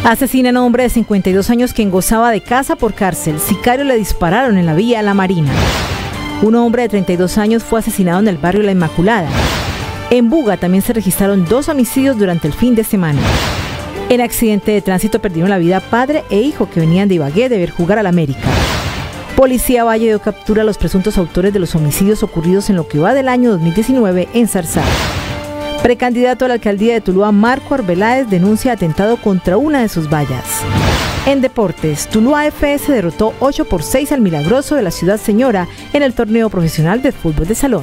Asesinan a un hombre de 52 años quien gozaba de casa por cárcel. Sicarios le dispararon en la vía La Marina. Un hombre de 32 años fue asesinado en el barrio La Inmaculada. En Buga también se registraron 2 homicidios durante el fin de semana. En accidente de tránsito perdieron la vida padre e hijo que venían de Ibagué de ver jugar al América. Policía Valle dio captura a los presuntos autores de los homicidios ocurridos en lo que va del año 2019 en Zarzal. Precandidato a la alcaldía de Tuluá, Marco Arbeláez, denuncia atentado contra una de sus vallas. En deportes, Tuluá FS derrotó 8-6 al Milagroso de la Ciudad Señora en el torneo profesional de fútbol de salón.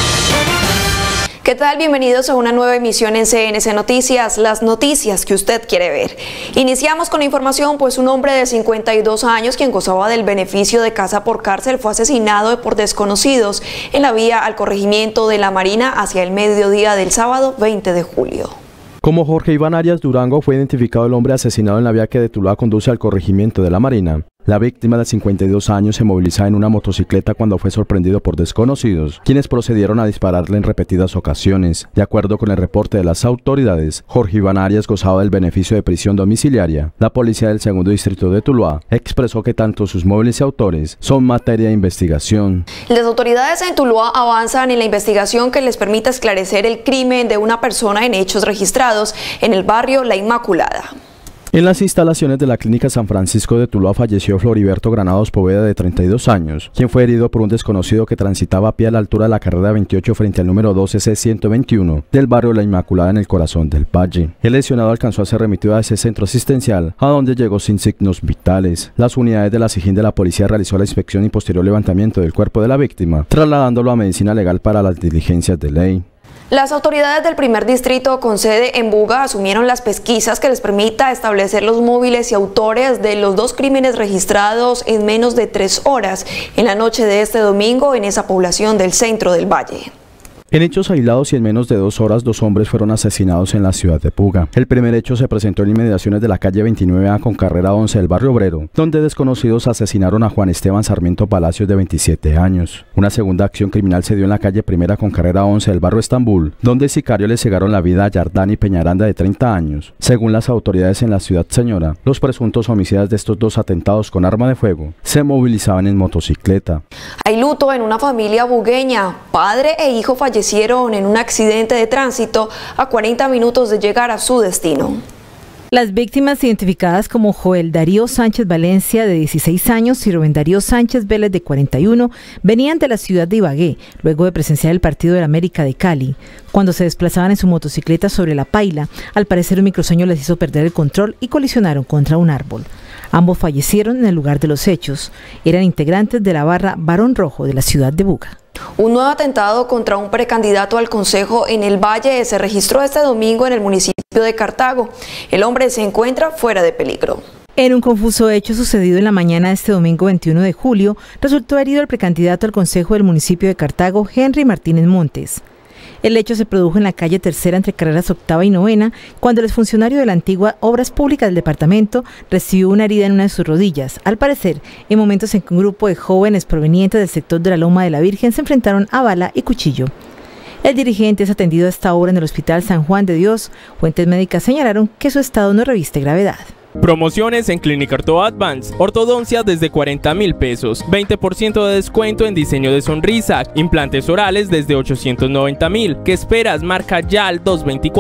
¿Qué tal? Bienvenidos a una nueva emisión en CNC Noticias, las noticias que usted quiere ver. Iniciamos con la información, pues un hombre de 52 años quien gozaba del beneficio de casa por cárcel fue asesinado por desconocidos en la vía al corregimiento de La Marina hacia el mediodía del sábado 20 de julio. Como Jorge Iván Arias Durango fue identificado el hombre asesinado en la vía que de Tuluá conduce al corregimiento de La Marina. La víctima de 52 años se movilizaba en una motocicleta cuando fue sorprendido por desconocidos, quienes procedieron a dispararle en repetidas ocasiones. De acuerdo con el reporte de las autoridades, Jorge Iván Arias gozaba del beneficio de prisión domiciliaria. La policía del segundo distrito de Tuluá expresó que tanto sus móviles y autores son materia de investigación. Las autoridades en Tuluá avanzan en la investigación que les permita esclarecer el crimen de una persona en hechos registrados en el barrio La Inmaculada. En las instalaciones de la Clínica San Francisco de Tuluá falleció Floriberto Granados Poveda, de 32 años, quien fue herido por un desconocido que transitaba a pie a la altura de la carrera 28 frente al número 12C121 del barrio La Inmaculada en el corazón del valle. El lesionado alcanzó a ser remitido a ese centro asistencial, a donde llegó sin signos vitales. Las unidades de la SIJIN de la policía realizó la inspección y posterior levantamiento del cuerpo de la víctima, trasladándolo a medicina legal para las diligencias de ley. Las autoridades del primer distrito con sede en Buga asumieron las pesquisas que les permita establecer los móviles y autores de los 2 crímenes registrados en menos de 3 horas en la noche de este domingo en esa población del centro del valle. En hechos aislados y en menos de 2 horas, 2 hombres fueron asesinados en la ciudad de Buga. El primer hecho se presentó en inmediaciones de la calle 29A con carrera 11 del barrio Obrero, donde desconocidos asesinaron a Juan Esteban Sarmiento Palacios, de 27 años. Una segunda acción criminal se dio en la calle primera con carrera 11 del barrio Estambul, donde sicarios le cegaron la vida a Yardani Peñaranda, de 30 años. Según las autoridades en la Ciudad Señora, los presuntos homicidas de estos 2 atentados con arma de fuego se movilizaban en motocicleta. Hay luto en una familia bugueña. Padre e hijo fallecieron en un accidente de tránsito a 40 minutos de llegar a su destino. Las víctimas, identificadas como Joel Darío Sánchez Valencia, de 16 años, y Rubén Darío Sánchez Vélez, de 41, venían de la ciudad de Ibagué, luego de presenciar el partido del América de Cali. Cuando se desplazaban en su motocicleta sobre la paila, al parecer un microsueño les hizo perder el control y colisionaron contra un árbol. Ambos fallecieron en el lugar de los hechos. Eran integrantes de la barra Barón Rojo de la ciudad de Buga. Un nuevo atentado contra un precandidato al Consejo en el Valle se registró este domingo en el municipio de Cartago. El hombre se encuentra fuera de peligro. En un confuso hecho sucedido en la mañana de este domingo 21 de julio, resultó herido el precandidato al Consejo del municipio de Cartago, Henry Martínez Montes. El hecho se produjo en la calle Tercera entre carreras 8ª y 9ª, cuando el exfuncionario de la antigua Obras Públicas del departamento recibió una herida en una de sus rodillas. Al parecer, en momentos en que un grupo de jóvenes provenientes del sector de la Loma de la Virgen se enfrentaron a bala y cuchillo. El dirigente es atendido a esta hora en el Hospital San Juan de Dios. Fuentes médicas señalaron que su estado no reviste gravedad. Promociones en Clínica Orto Advance, ortodoncia desde 40.000 pesos, 20% de descuento en diseño de sonrisa, implantes orales desde 890.000. ¿Qué esperas? Marca ya al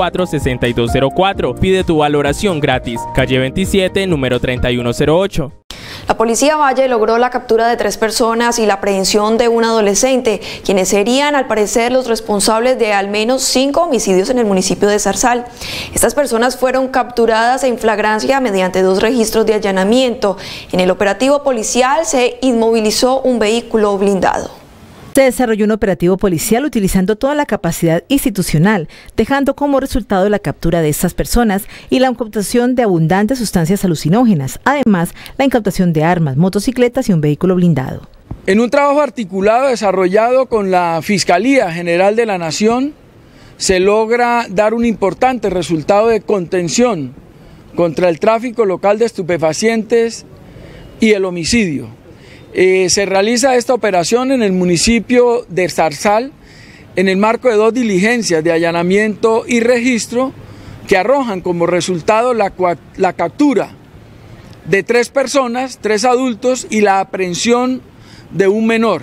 224-6204. Pide tu valoración gratis. Calle 27, número 3108. La Policía Valle logró la captura de 3 personas y la aprehensión de un adolescente, quienes serían al parecer los responsables de al menos 5 homicidios en el municipio de Zarzal. Estas personas fueron capturadas en flagrancia mediante 2 registros de allanamiento. En el operativo policial se inmovilizó un vehículo blindado. Se desarrolló un operativo policial utilizando toda la capacidad institucional, dejando como resultado la captura de estas personas y la incautación de abundantes sustancias alucinógenas, además la incautación de armas, motocicletas y un vehículo blindado. En un trabajo articulado desarrollado con la Fiscalía General de la Nación, se logra dar un importante resultado de contención contra el tráfico local de estupefacientes y el homicidio. Se realiza esta operación en el municipio de Zarzal en el marco de 2 diligencias de allanamiento y registro que arrojan como resultado la captura de 3 personas, 3 adultos y la aprehensión de un menor.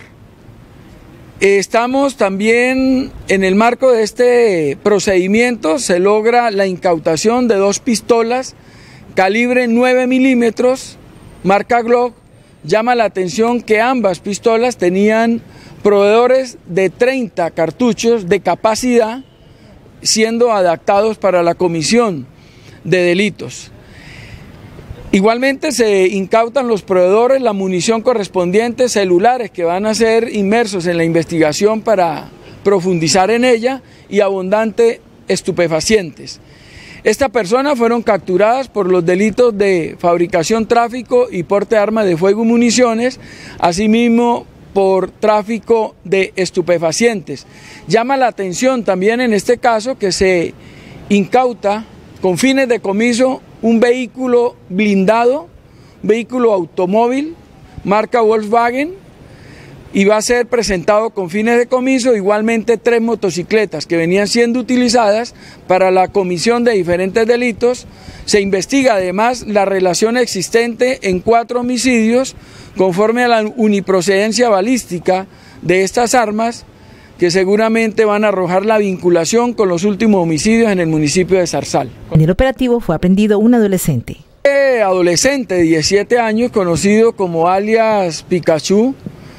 Estamos también en el marco de este procedimiento, se logra la incautación de 2 pistolas calibre 9 milímetros, marca Glock. Llama la atención que ambas pistolas tenían proveedores de 30 cartuchos de capacidad, siendo adaptados para la comisión de delitos. Igualmente se incautan los proveedores la munición correspondiente, celulares que van a ser inmersos en la investigación para profundizar en ella y abundante estupefacientes. Estas personas fueron capturadas por los delitos de fabricación, tráfico y porte de armas de fuego y municiones, asimismo por tráfico de estupefacientes. Llama la atención también en este caso que se incauta con fines de comiso un vehículo blindado, vehículo automóvil, marca Volkswagen, y va a ser presentado con fines de comiso, igualmente 3 motocicletas que venían siendo utilizadas para la comisión de diferentes delitos. Se investiga además la relación existente en 4 homicidios conforme a la uniprocedencia balística de estas armas, que seguramente van a arrojar la vinculación con los últimos homicidios en el municipio de Zarzal. En el operativo fue aprendido un adolescente. Adolescente de 17 años, conocido como alias Pikachu,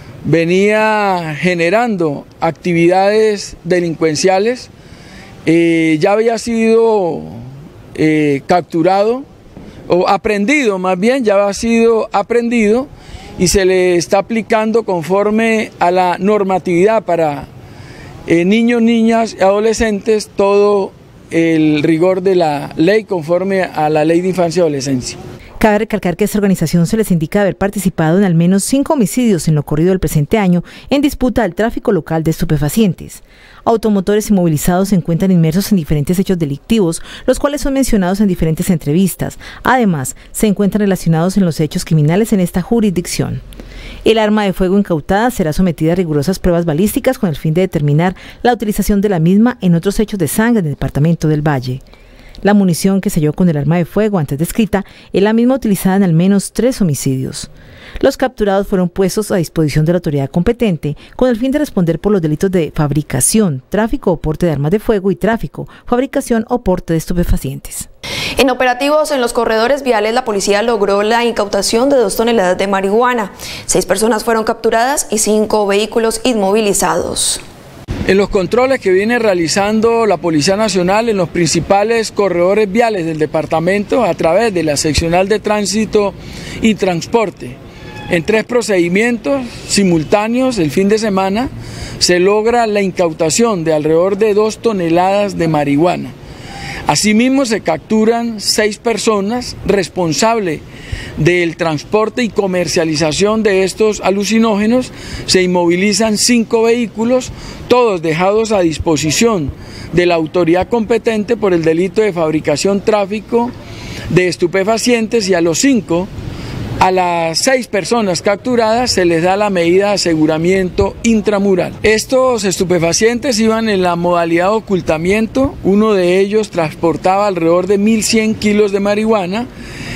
venía generando actividades delincuenciales, ya había sido capturado, o aprendido más bien, ya había sido aprendido y se le está aplicando conforme a la normatividad para niños, niñas y adolescentes todo el rigor de la ley conforme a la Ley de Infancia y Adolescencia. Cabe recalcar que a esta organización se les indica haber participado en al menos 5 homicidios en lo corrido del presente año en disputa del tráfico local de estupefacientes. Automotores inmovilizados se encuentran inmersos en diferentes hechos delictivos, los cuales son mencionados en diferentes entrevistas. Además, se encuentran relacionados en los hechos criminales en esta jurisdicción. El arma de fuego incautada será sometida a rigurosas pruebas balísticas con el fin de determinar la utilización de la misma en otros hechos de sangre en el departamento del Valle. La munición que se halló con el arma de fuego antes descrita es la misma utilizada en al menos 3 homicidios. Los capturados fueron puestos a disposición de la autoridad competente con el fin de responder por los delitos de fabricación, tráfico o porte de armas de fuego y tráfico, fabricación o porte de estupefacientes. En operativos en los corredores viales, la policía logró la incautación de 2 toneladas de marihuana. 6 personas fueron capturadas y 5 vehículos inmovilizados. En los controles que viene realizando la Policía Nacional en los principales corredores viales del departamento a través de la Seccional de Tránsito y Transporte, en 3 procedimientos simultáneos el fin de semana, se logra la incautación de alrededor de 2 toneladas de marihuana. Asimismo se capturan 6 personas responsables del transporte y comercialización de estos alucinógenos, se inmovilizan 5 vehículos, todos dejados a disposición de la autoridad competente por el delito de fabricación, tráfico de estupefacientes, y a los 5, a las 6 personas capturadas se les da la medida de aseguramiento intramural. Estos estupefacientes iban en la modalidad de ocultamiento, uno de ellos transportaba alrededor de 1.100 kilos de marihuana,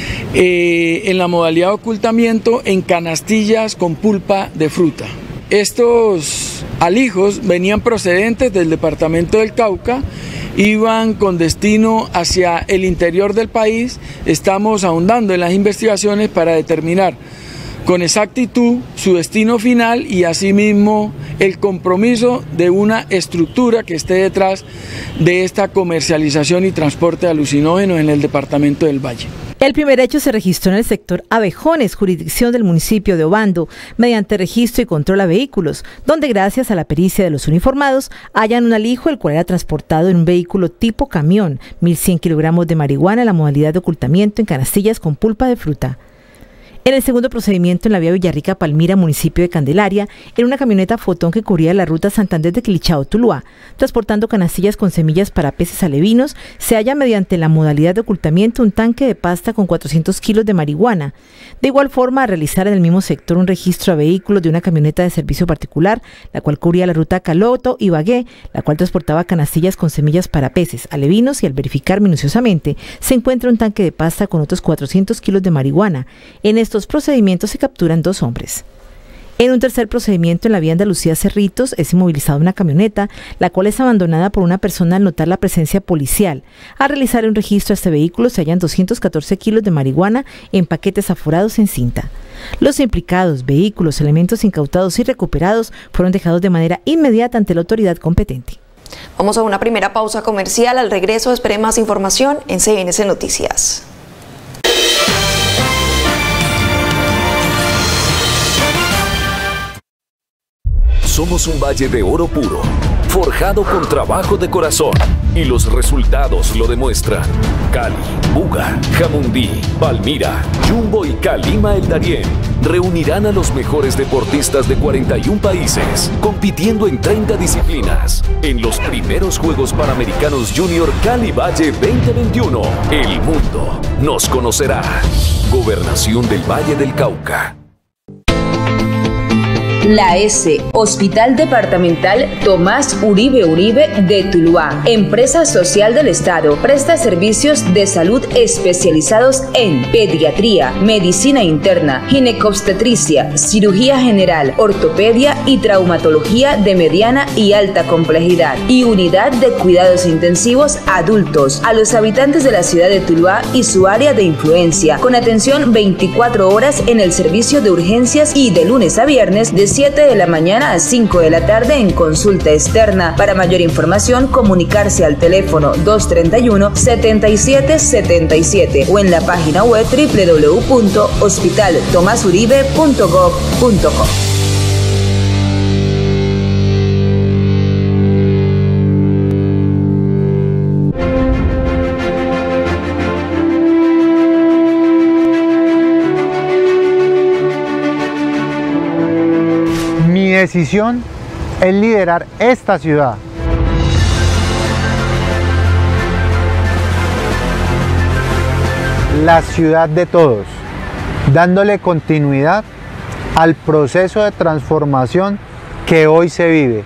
en la modalidad de ocultamiento en canastillas con pulpa de fruta. Estos alijos venían procedentes del departamento del Cauca, iban con destino hacia el interior del país. Estamos ahondando en las investigaciones para determinar con exactitud su destino final y asimismo el compromiso de una estructura que esté detrás de esta comercialización y transporte de alucinógenos en el departamento del Valle. El primer hecho se registró en el sector Abejones, jurisdicción del municipio de Obando, mediante registro y control a vehículos, donde gracias a la pericia de los uniformados hallan un alijo el cual era transportado en un vehículo tipo camión, 1.100 kilogramos de marihuana en la modalidad de ocultamiento en canastillas con pulpa de fruta. En el segundo procedimiento en la vía Villarrica-Palmira, municipio de Candelaria, en una camioneta Fotón que cubría la ruta Santander de Quilichao-Tuluá, transportando canastillas con semillas para peces alevinos, se halla mediante la modalidad de ocultamiento un tanque de pasta con 400 kilos de marihuana. De igual forma, a realizar en el mismo sector un registro a vehículos de una camioneta de servicio particular, la cual cubría la ruta Caloto-Ibagué, la cual transportaba canastillas con semillas para peces alevinos, y al verificar minuciosamente se encuentra un tanque de pasta con otros 400 kilos de marihuana. En estos procedimientos se capturan 2 hombres. En un tercer procedimiento en la vía Andalucía-Cerritos es inmovilizada una camioneta, la cual es abandonada por una persona al notar la presencia policial. Al realizar un registro a este vehículo se hallan 214 kilos de marihuana en paquetes aforados en cinta. Los implicados, vehículos, elementos incautados y recuperados fueron dejados de manera inmediata ante la autoridad competente. Vamos a una primera pausa comercial. Al regreso espere más información en CNC Noticias. Somos un valle de oro puro, forjado con trabajo de corazón, y los resultados lo demuestran. Cali, Buga, Jamundí, Palmira, Jumbo y Calima El Darién reunirán a los mejores deportistas de 41 países, compitiendo en 30 disciplinas. En los primeros Juegos Panamericanos Junior Cali Valle 2021, el mundo nos conocerá. Gobernación del Valle del Cauca. La S, Hospital Departamental Tomás Uribe Uribe de Tuluá, empresa social del Estado, presta servicios de salud especializados en pediatría, medicina interna, ginecobstetricia, cirugía general, ortopedia y traumatología de mediana y alta complejidad, y unidad de cuidados intensivos adultos a los habitantes de la ciudad de Tuluá y su área de influencia, con atención 24 horas en el servicio de urgencias y de lunes a viernes de 7 de la mañana a 5 de la tarde en consulta externa. Para mayor información, comunicarse al teléfono 231-7777 o en la página web www.hospitaltomasuribe.gov.co. Mi decisión es liderar esta ciudad. La ciudad de todos, dándole continuidad al proceso de transformación que hoy se vive.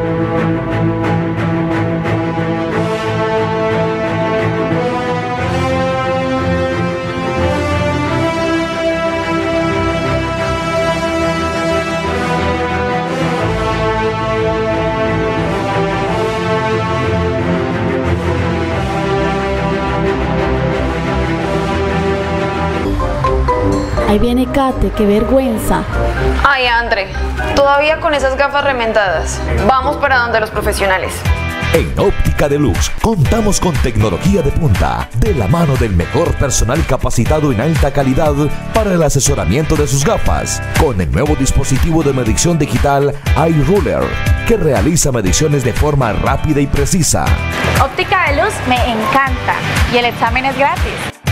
Ahí viene Kate, qué vergüenza. Ay, André, todavía con esas gafas remendadas. Vamos para donde los profesionales. En Óptica Deluxe contamos con tecnología de punta, de la mano del mejor personal capacitado en alta calidad para el asesoramiento de sus gafas, con el nuevo dispositivo de medición digital iRuler, que realiza mediciones de forma rápida y precisa. Óptica Deluxe me encanta y el examen es gratis.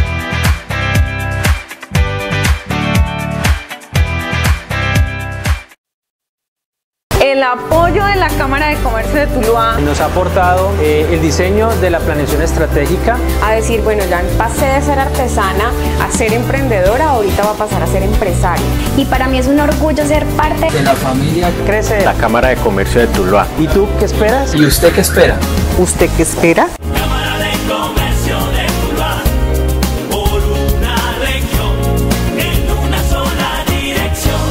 El apoyo de la Cámara de Comercio de Tuluá nos ha aportado el diseño de la planeación estratégica. A decir, bueno, ya pasé de ser artesana a ser emprendedora, ahorita va a pasar a ser empresaria. Y para mí es un orgullo ser parte de la familia crece la Cámara de Comercio de Tuluá. ¿Y tú qué esperas? ¿Y usted qué espera? ¿Usted qué espera? Cámara de Comercio de Tuluá, por una región, en una sola dirección.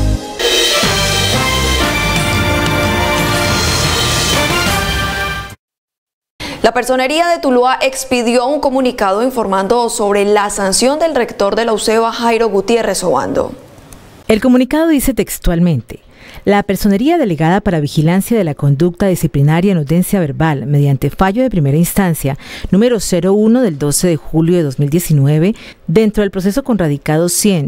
La Personería de Tuluá expidió un comunicado informando sobre la sanción del rector de la UCEBA, Jairo Gutiérrez Obando. El comunicado dice textualmente: La Personería Delegada para Vigilancia de la Conducta Disciplinaria en Audiencia Verbal, mediante fallo de primera instancia, número 01 del 12 de julio de 2019, dentro del proceso con radicado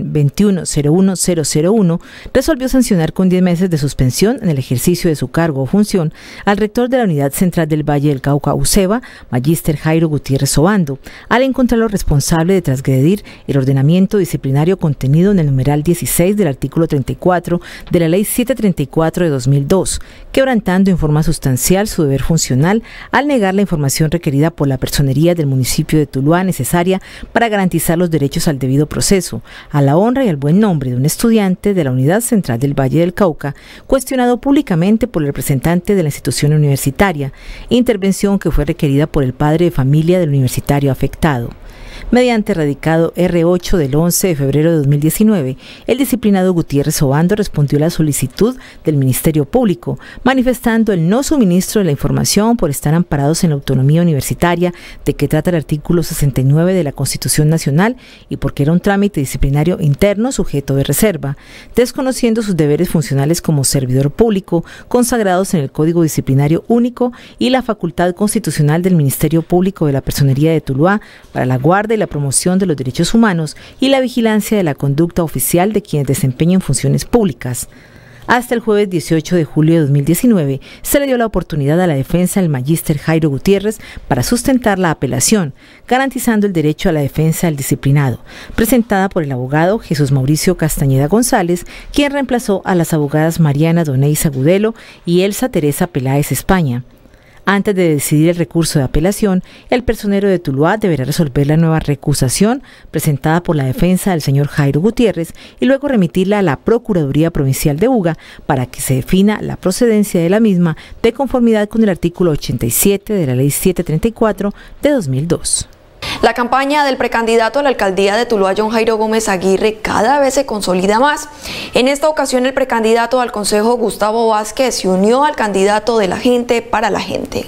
100-21-01001, resolvió sancionar con 10 meses de suspensión en el ejercicio de su cargo o función al rector de la Unidad Central del Valle del Cauca, UCEVA, Magíster Jairo Gutiérrez Obando, al encontrarlo responsable de transgredir el ordenamiento disciplinario contenido en el numeral 16 del artículo 34 de la Ley 734 de 2002, quebrantando en forma sustancial su deber funcional al negar la información requerida por la personería del municipio de Tuluá necesaria para garantizar los derechos al debido proceso, a la honra y al buen nombre de un estudiante de la Unidad Central del Valle del Cauca, cuestionado públicamente por el representante de la institución universitaria, intervención que fue requerida por el padre de familia del universitario afectado. Mediante radicado R8 del 11 de febrero de 2019, el disciplinado Gutiérrez Obando respondió a la solicitud del Ministerio Público, manifestando el no suministro de la información por estar amparados en la autonomía universitaria de que trata el artículo 69 de la Constitución Nacional y porque era un trámite disciplinario interno sujeto de reserva, desconociendo sus deberes funcionales como servidor público consagrados en el Código Disciplinario Único y la facultad constitucional del Ministerio Público de la Personería de Tuluá para la guarda y la promoción de los derechos humanos y la vigilancia de la conducta oficial de quienes desempeñan funciones públicas. Hasta el jueves 18 de julio de 2019 se le dio la oportunidad a la defensa del magíster Jairo Gutiérrez para sustentar la apelación, garantizando el derecho a la defensa del disciplinado, presentada por el abogado Jesús Mauricio Castañeda González, quien reemplazó a las abogadas Mariana Doneiza Agudelo y Elsa Teresa Peláez España. Antes de decidir el recurso de apelación, el personero de Tuluá deberá resolver la nueva recusación presentada por la defensa del señor Jairo Gutiérrez y luego remitirla a la Procuraduría Provincial de Buga para que se defina la procedencia de la misma de conformidad con el artículo 87 de la Ley 734 de 2002. La campaña del precandidato a la alcaldía de Tuluá, John Jairo Gómez Aguirre, cada vez se consolida más. En esta ocasión, el precandidato al Consejo, Gustavo Vázquez, se unió al candidato de la gente para la gente.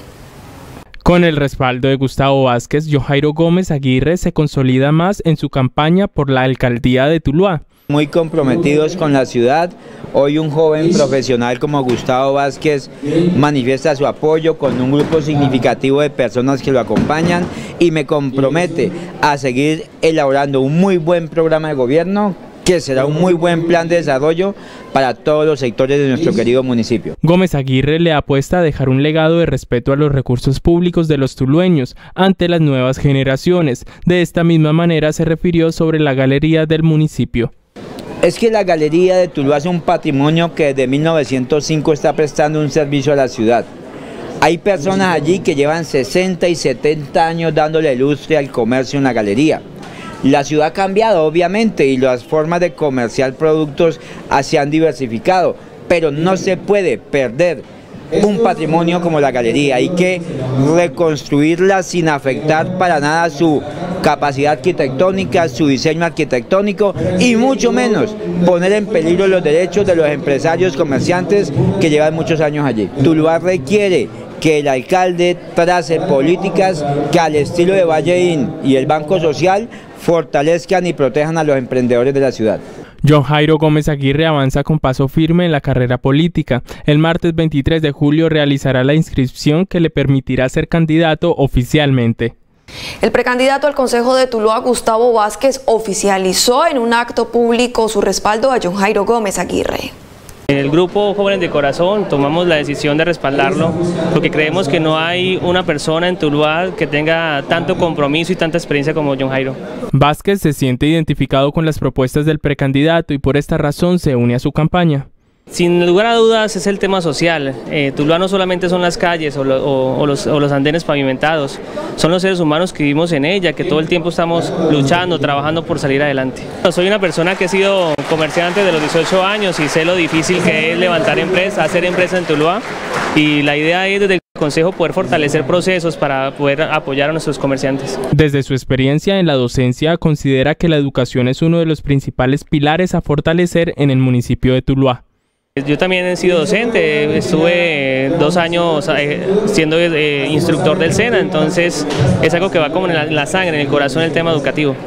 Con el respaldo de Gustavo Vázquez, John Jairo Gómez Aguirre se consolida más en su campaña por la alcaldía de Tuluá. Muy comprometidos con la ciudad. Hoy un joven profesional como Gustavo Vázquez manifiesta su apoyo con un grupo significativo de personas que lo acompañan y me compromete a seguir elaborando un muy buen programa de gobierno que será un muy buen plan de desarrollo para todos los sectores de nuestro querido municipio. Gómez Aguirre le apuesta a dejar un legado de respeto a los recursos públicos de los tulueños ante las nuevas generaciones. De esta misma manera se refirió sobre la galería del municipio. Es que la Galería de Tuluá es un patrimonio que desde 1905 está prestando un servicio a la ciudad. Hay personas allí que llevan 60 y 70 años dándole lustre al comercio en la galería. La ciudad ha cambiado obviamente y las formas de comerciar productos se han diversificado, pero no se puede perder un patrimonio como la galería. Hay que reconstruirla sin afectar para nada su capacidad arquitectónica, su diseño arquitectónico y mucho menos poner en peligro los derechos de los empresarios comerciantes que llevan muchos años allí. Tuluá requiere que el alcalde trace políticas que al estilo de Valleín y el Banco Social fortalezcan y protejan a los emprendedores de la ciudad. John Jairo Gómez Aguirre avanza con paso firme en la carrera política. El martes 23 de julio realizará la inscripción que le permitirá ser candidato oficialmente. El precandidato al Consejo de Tuluá, Gustavo Vázquez, oficializó en un acto público su respaldo a John Jairo Gómez Aguirre. El grupo Jóvenes de Corazón tomamos la decisión de respaldarlo porque creemos que no hay una persona en Tuluá que tenga tanto compromiso y tanta experiencia como John Jairo. Vázquez se siente identificado con las propuestas del precandidato y por esta razón se une a su campaña. Sin lugar a dudas es el tema social. Tuluá no solamente son las calles o los andenes pavimentados, son los seres humanos que vivimos en ella, que todo el tiempo estamos luchando, trabajando por salir adelante. Soy una persona que he sido comerciante de los 18 años y sé lo difícil que es levantar empresa, hacer empresa en Tuluá, y la idea es desde el Consejo poder fortalecer procesos para poder apoyar a nuestros comerciantes. Desde su experiencia en la docencia, considera que la educación es uno de los principales pilares a fortalecer en el municipio de Tuluá. Yo también he sido docente, estuve 2 años siendo instructor del SENA, entonces es algo que va como en la sangre, en el corazón, el tema educativo.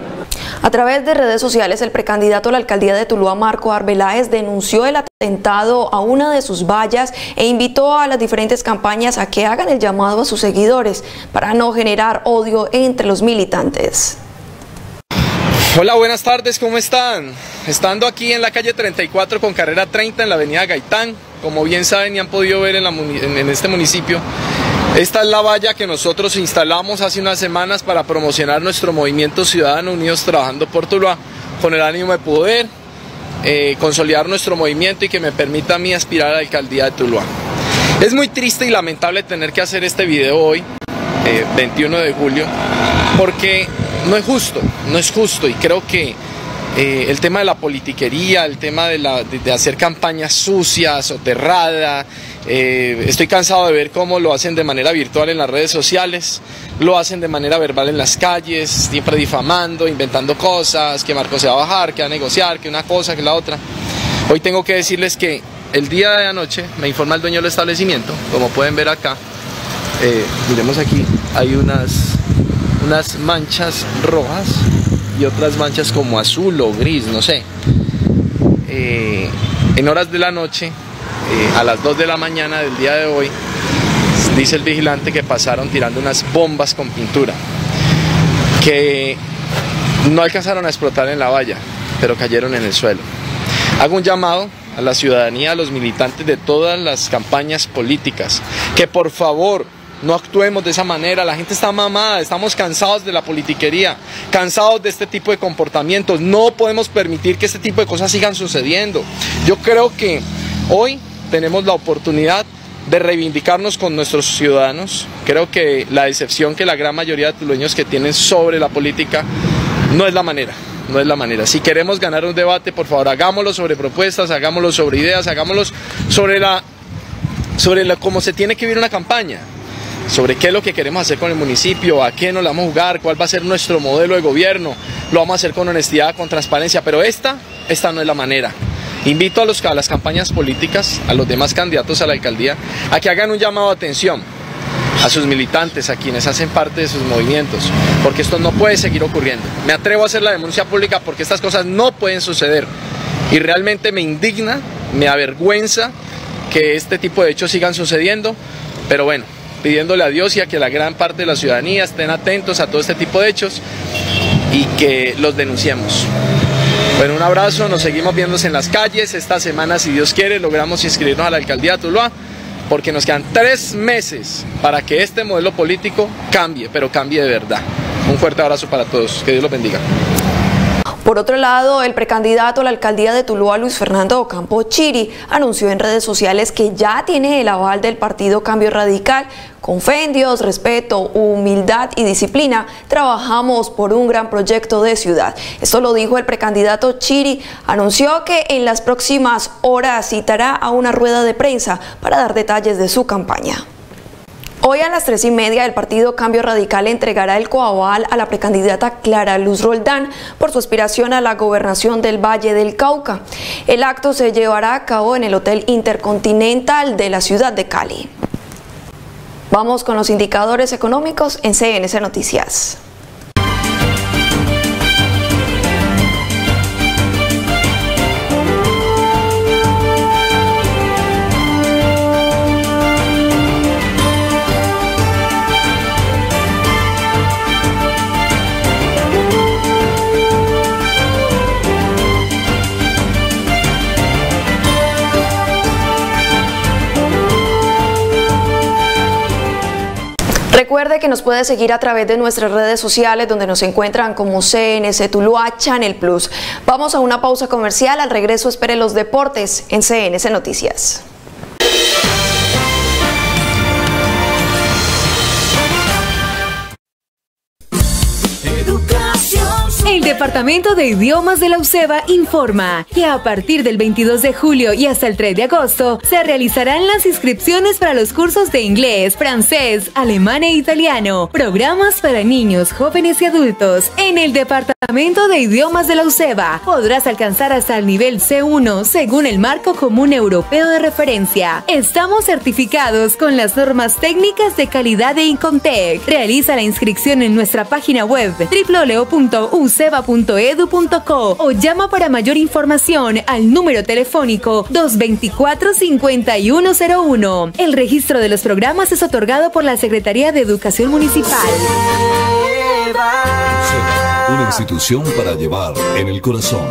A través de redes sociales, el precandidato a la alcaldía de Tuluá, Marco Arbeláez, denunció el atentado a una de sus vallas e invitó a las diferentes campañas a que hagan el llamado a sus seguidores para no generar odio entre los militantes. Hola, buenas tardes, ¿cómo están? Estando aquí en la calle 34 con carrera 30 en la avenida Gaitán, como bien saben y han podido ver en este municipio, esta es la valla que nosotros instalamos hace unas semanas para promocionar nuestro movimiento Ciudadanos Unidos Trabajando por Tuluá, con el ánimo de poder consolidar nuestro movimiento y que me permita a mí aspirar a la alcaldía de Tuluá. Es muy triste y lamentable tener que hacer este video hoy, 21 de julio, porque no es justo y creo que el tema de la politiquería, el tema de hacer campañas sucias, soterrada, estoy cansado de ver cómo lo hacen de manera virtual en las redes sociales, lo hacen de manera verbal en las calles, siempre difamando, inventando cosas, que Marco se va a bajar, que va a negociar, que una cosa, que la otra. Hoy tengo que decirles que el día de anoche me informa el dueño del establecimiento, como pueden ver acá, miremos aquí, hay unas manchas rojas y otras manchas como azul o gris, no sé. En horas de la noche, a las 2 de la mañana del día de hoy, dice el vigilante que pasaron tirando unas bombas con pintura que no alcanzaron a explotar en la valla, pero cayeron en el suelo. Hago un llamado a la ciudadanía, a los militantes de todas las campañas políticas, que por favor no actuemos de esa manera. La gente está mamada, estamos cansados de la politiquería, cansados de este tipo de comportamientos. No podemos permitir que este tipo de cosas sigan sucediendo. Yo creo que hoy tenemos la oportunidad de reivindicarnos con nuestros ciudadanos. Creo que la decepción que la gran mayoría de tulueños que tienen sobre la política no es la manera. No es la manera. Si queremos ganar un debate, por favor, hagámoslo sobre propuestas, hagámoslo sobre ideas, hagámoslo sobre cómo se tiene que vivir una campaña, sobre qué es lo que queremos hacer con el municipio, a qué nos la vamos a jugar, cuál va a ser nuestro modelo de gobierno. Lo vamos a hacer con honestidad, con transparencia, pero esta no es la manera. Invito a las campañas políticas, a los demás candidatos a la alcaldía, a que hagan un llamado de atención a sus militantes, a quienes hacen parte de sus movimientos, porque esto no puede seguir ocurriendo. Me atrevo a hacer la denuncia pública porque estas cosas no pueden suceder y realmente me indigna, me avergüenza que este tipo de hechos sigan sucediendo, pero bueno, pidiéndole a Dios y a que la gran parte de la ciudadanía estén atentos a todo este tipo de hechos y que los denunciemos. Bueno, un abrazo, nos seguimos viéndose en las calles. Esta semana, si Dios quiere, logramos inscribirnos a la alcaldía de Tuluá, porque nos quedan 3 meses para que este modelo político cambie, pero cambie de verdad. Un fuerte abrazo para todos, que Dios los bendiga. Por otro lado, el precandidato a la alcaldía de Tuluá, Luis Fernando Ocampo Chiri, anunció en redes sociales que ya tiene el aval del partido Cambio Radical. Con fe en Dios, respeto, humildad y disciplina, trabajamos por un gran proyecto de ciudad. Esto lo dijo el precandidato Chiri. Anunció que en las próximas horas citará a una rueda de prensa para dar detalles de su campaña. Hoy a las 3:30 el partido Cambio Radical entregará el coaval a la precandidata Clara Luz Roldán por su aspiración a la gobernación del Valle del Cauca. El acto se llevará a cabo en el Hotel Intercontinental de la ciudad de Cali. Vamos con los indicadores económicos en CNC Noticias. Recuerde que nos puede seguir a través de nuestras redes sociales, donde nos encuentran como CNC Tuluá Channel Plus. Vamos a una pausa comercial. Al regreso espere los deportes en CNC Noticias. El Departamento de Idiomas de la UCEBA informa que a partir del 22 de julio y hasta el 3 de agosto se realizarán las inscripciones para los cursos de inglés, francés, alemán e italiano, programas para niños, jóvenes y adultos. En el Departamento de Idiomas de la UCEBA podrás alcanzar hasta el nivel C1 según el Marco Común Europeo de Referencia. Estamos certificados con las normas técnicas de calidad de Incontec. Realiza la inscripción en nuestra página web www.uceba.edu.co www.uceba.edu.co o llama para mayor información al número telefónico 224-5101. El registro de los programas es otorgado por la Secretaría de Educación Municipal. Una institución para llevar en el corazón.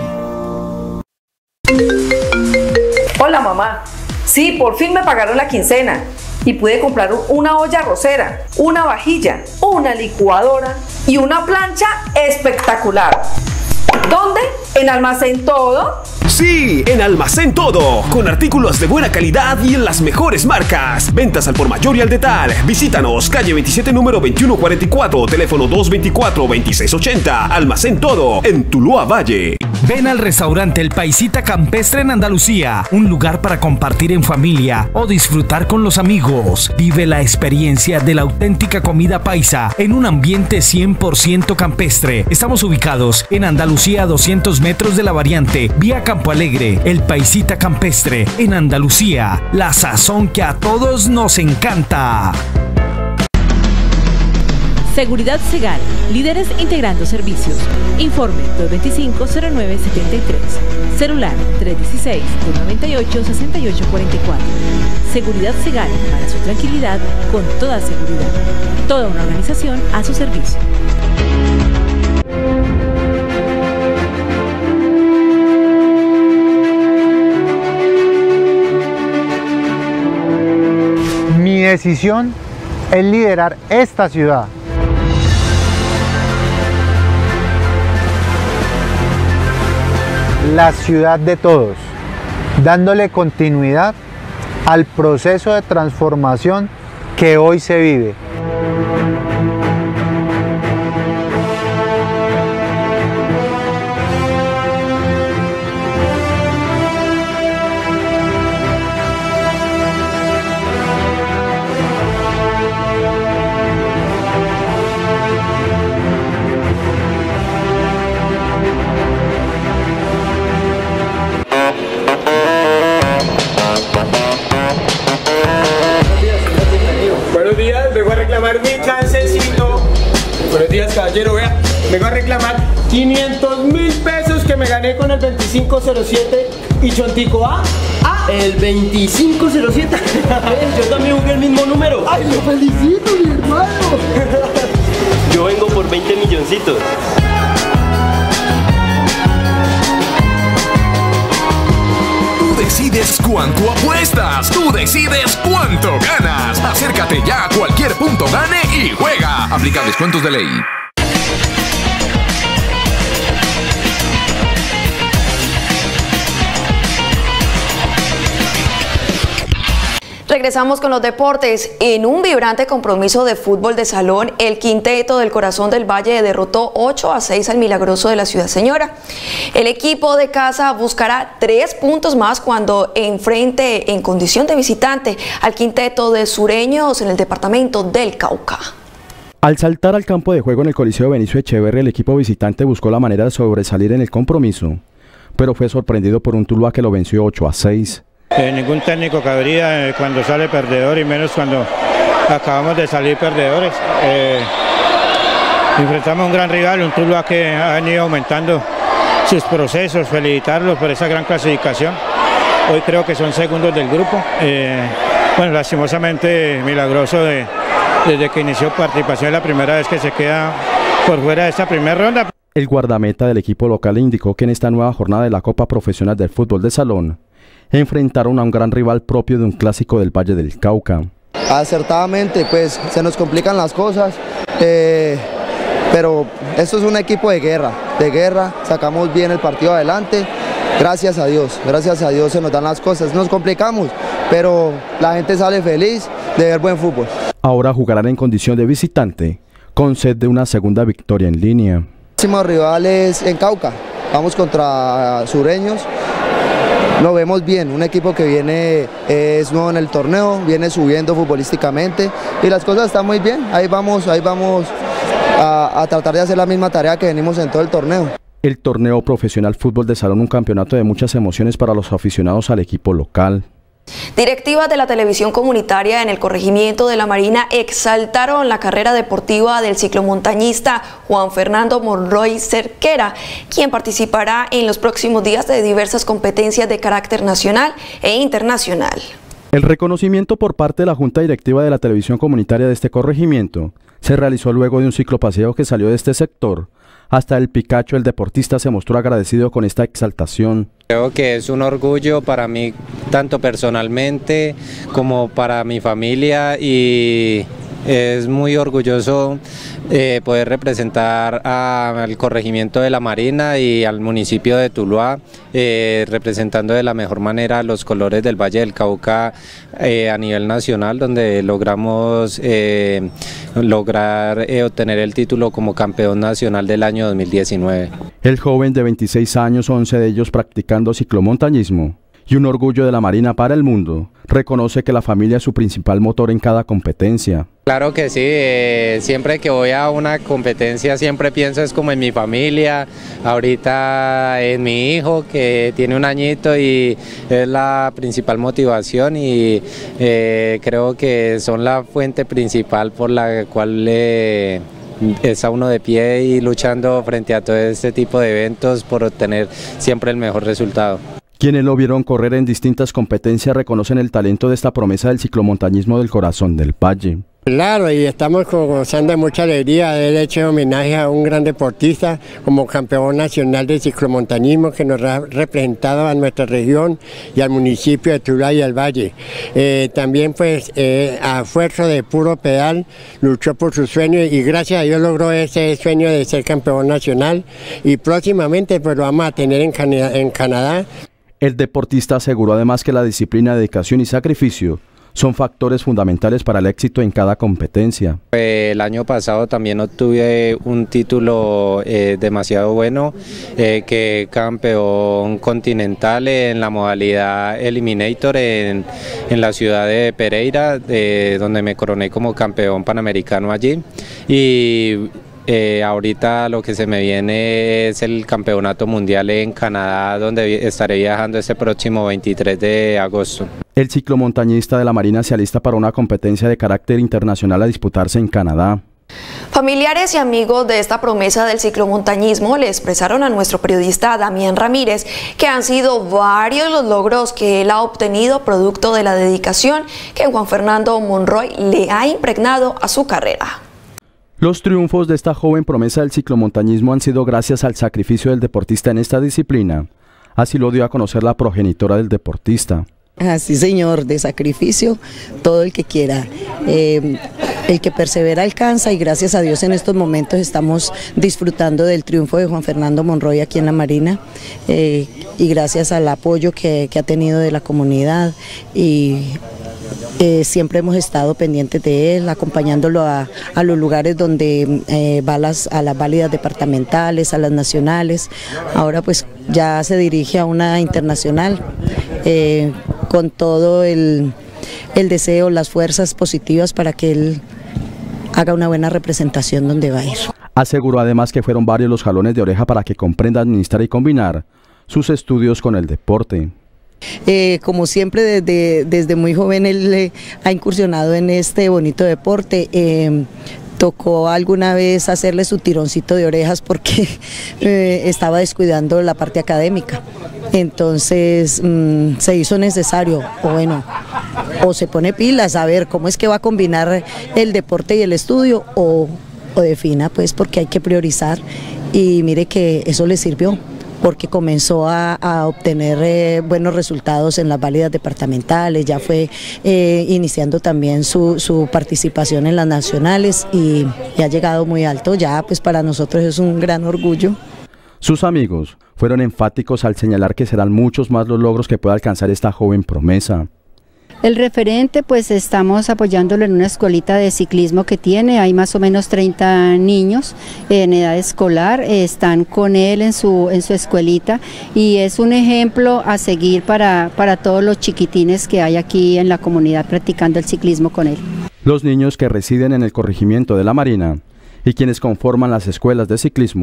Hola mamá, sí, por fin me pagaron la quincena y pude comprar una olla arrocera, una vajilla, una licuadora y una plancha espectacular. ¿Dónde? ¿En Almacén Todo? Sí, en Almacén Todo, con artículos de buena calidad y en las mejores marcas. Ventas al por mayor y al detal. Visítanos, calle 27, número 2144, teléfono 224-2680. Almacén Todo, en Tuluá Valle. Ven al restaurante El Paisita Campestre en Andalucía, un lugar para compartir en familia o disfrutar con los amigos. Vive la experiencia de la auténtica comida paisa en un ambiente 100% campestre. Estamos ubicados en Andalucía a 200 metros de la variante, vía Campo Alegre. El Paisita Campestre en Andalucía, la sazón que a todos nos encanta. Seguridad Segal, líderes integrando servicios. Informe 225-0973. Celular 316-298-6844. Seguridad Segal, para su tranquilidad, con toda seguridad. Toda una organización a su servicio. Mi decisión es liderar esta ciudad. La ciudad de todos, dándole continuidad al proceso de transformación que hoy se vive. Buenos días, vengo a reclamar mi cancelcito. Buenos días, caballero, vea, vengo a reclamar 500.000 pesos que me gané con el 2507 y Chontico A. El 2507. Yo también jugué el mismo número. ¡Ay, lo felicito, mi hermano! Yo vengo por 20 milloncitos. Tú decides cuánto apuestas, tú decides cuánto ganas. Acércate ya a cualquier punto gane y juega. Aplica descuentos de ley. Regresamos con los deportes. En un vibrante compromiso de fútbol de salón, el quinteto del Corazón del Valle derrotó 8-6 al Milagroso de la Ciudad Señora. El equipo de casa buscará 3 puntos más cuando enfrente en condición de visitante al quinteto de Sureños en el departamento del Cauca. Al saltar al campo de juego en el Coliseo Benicio Echeverri, el equipo visitante buscó la manera de sobresalir en el compromiso, pero fue sorprendido por un Tuluá que lo venció 8-6. Ningún técnico cabría cuando sale perdedor y menos cuando acabamos de salir perdedores. Enfrentamos a un gran rival, un Tuluá que ha venido aumentando sus procesos, felicitarlos por esa gran clasificación. Hoy creo que son segundos del grupo. Bueno, lastimosamente Milagroso desde que inició participación es la primera vez que se queda por fuera de esta primera ronda. El guardameta del equipo local indicó que en esta nueva jornada de la Copa Profesional del Fútbol de Salón enfrentaron a un gran rival propio de un clásico del Valle del Cauca. Acertadamente, pues se nos complican las cosas, pero esto es un equipo de guerra, sacamos bien el partido adelante, gracias a Dios se nos dan las cosas, nos complicamos, pero la gente sale feliz de ver buen fútbol. Ahora jugarán en condición de visitante, con sed de una segunda victoria en línea. El próximo rival es en Cauca, vamos contra Sureños. Lo vemos bien, un equipo que viene, es nuevo en el torneo, viene subiendo futbolísticamente y las cosas están muy bien, ahí vamos a tratar de hacer la misma tarea que venimos en todo el torneo. El torneo profesional Fútbol de Salón, un campeonato de muchas emociones para los aficionados al equipo local. Directivas de la televisión comunitaria en el corregimiento de La Marina exaltaron la carrera deportiva del ciclomontañista Juan Fernando Monroy Cerquera, quien participará en los próximos días de diversas competencias de carácter nacional e internacional. El reconocimiento por parte de la Junta Directiva de la televisión comunitaria de este corregimiento se realizó luego de un ciclopaseo que salió de este sector. Hasta el Picacho, el deportista, se mostró agradecido con esta exaltación. Creo que es un orgullo para mí, tanto personalmente como para mi familia, y es muy orgulloso poder representar al corregimiento de La Marina y al municipio de Tuluá, representando de la mejor manera los colores del Valle del Cauca a nivel nacional, donde logramos obtener el título como campeón nacional del año 2019. El joven de 26 años, 11 de ellos practicando ciclomontañismo, y un orgullo de La Marina para el mundo, reconoce que la familia es su principal motor en cada competencia. Claro que sí, siempre que voy a una competencia siempre pienso es como en mi familia, ahorita en mi hijo que tiene 1 añito y es la principal motivación, y creo que son la fuente principal por la cual está uno de pie y luchando frente a todo este tipo de eventos por obtener siempre el mejor resultado. Quienes lo vieron correr en distintas competencias reconocen el talento de esta promesa del ciclomontañismo del corazón del Valle. Claro, y estamos gozando de mucha alegría de haber hecho homenaje a un gran deportista como campeón nacional de ciclomontañismo que nos ha representado a nuestra región y al municipio de Tuluá y al Valle. También pues a fuerza de puro pedal luchó por su sueño y gracias a Dios logró ese sueño de ser campeón nacional, y próximamente pues lo vamos a tener en Canadá. El deportista aseguró además que la disciplina, dedicación y sacrificio son factores fundamentales para el éxito en cada competencia. El año pasado también obtuve un título demasiado bueno, que campeón continental en la modalidad Eliminator en la ciudad de Pereira, donde me coroné como campeón panamericano allí. Y ahorita lo que se me viene es el campeonato mundial en Canadá, donde estaré viajando este próximo 23 de agosto. El ciclomontañista de La Marina se alista para una competencia de carácter internacional a disputarse en Canadá. Familiares y amigos de esta promesa del ciclomontañismo le expresaron a nuestro periodista Damián Ramírez que han sido varios los logros que él ha obtenido producto de la dedicación que Juan Fernando Monroy le ha impregnado a su carrera. Los triunfos de esta joven promesa del ciclomontañismo han sido gracias al sacrificio del deportista en esta disciplina. Así lo dio a conocer la progenitora del deportista. Así, señor, de sacrificio, todo el que quiera. El que persevera alcanza, y gracias a Dios en estos momentos estamos disfrutando del triunfo de Juan Fernando Monroy aquí en La Marina, y gracias al apoyo que ha tenido de la comunidad, y siempre hemos estado pendientes de él, acompañándolo a los lugares donde va a las válidas departamentales, a las nacionales. Ahora pues ya se dirige a una internacional, con todo el deseo, las fuerzas positivas para que él haga una buena representación donde va a ir. Aseguró además que fueron varios los jalones de oreja para que comprenda, administrar y combinar sus estudios con el deporte. Como siempre desde muy joven él ha incursionado en este bonito deporte. Tocó alguna vez hacerle su tironcito de orejas porque estaba descuidando la parte académica, entonces se hizo necesario, o se pone pilas a ver cómo es que va a combinar el deporte y el estudio, o defina pues, porque hay que priorizar, y mire que eso le sirvió, porque comenzó a obtener buenos resultados en las válidas departamentales, ya fue iniciando también su participación en las nacionales, y ha llegado muy alto. Ya pues para nosotros es un gran orgullo. Sus amigos fueron enfáticos al señalar que serán muchos más los logros que pueda alcanzar esta joven promesa. El referente, pues estamos apoyándolo en una escuelita de ciclismo que tiene, hay más o menos 30 niños en edad escolar, están con él en su escuelita, y es un ejemplo a seguir para todos los chiquitines que hay aquí en la comunidad practicando el ciclismo con él. Los niños que residen en el corregimiento de La Marina y quienes conforman las escuelas de ciclismo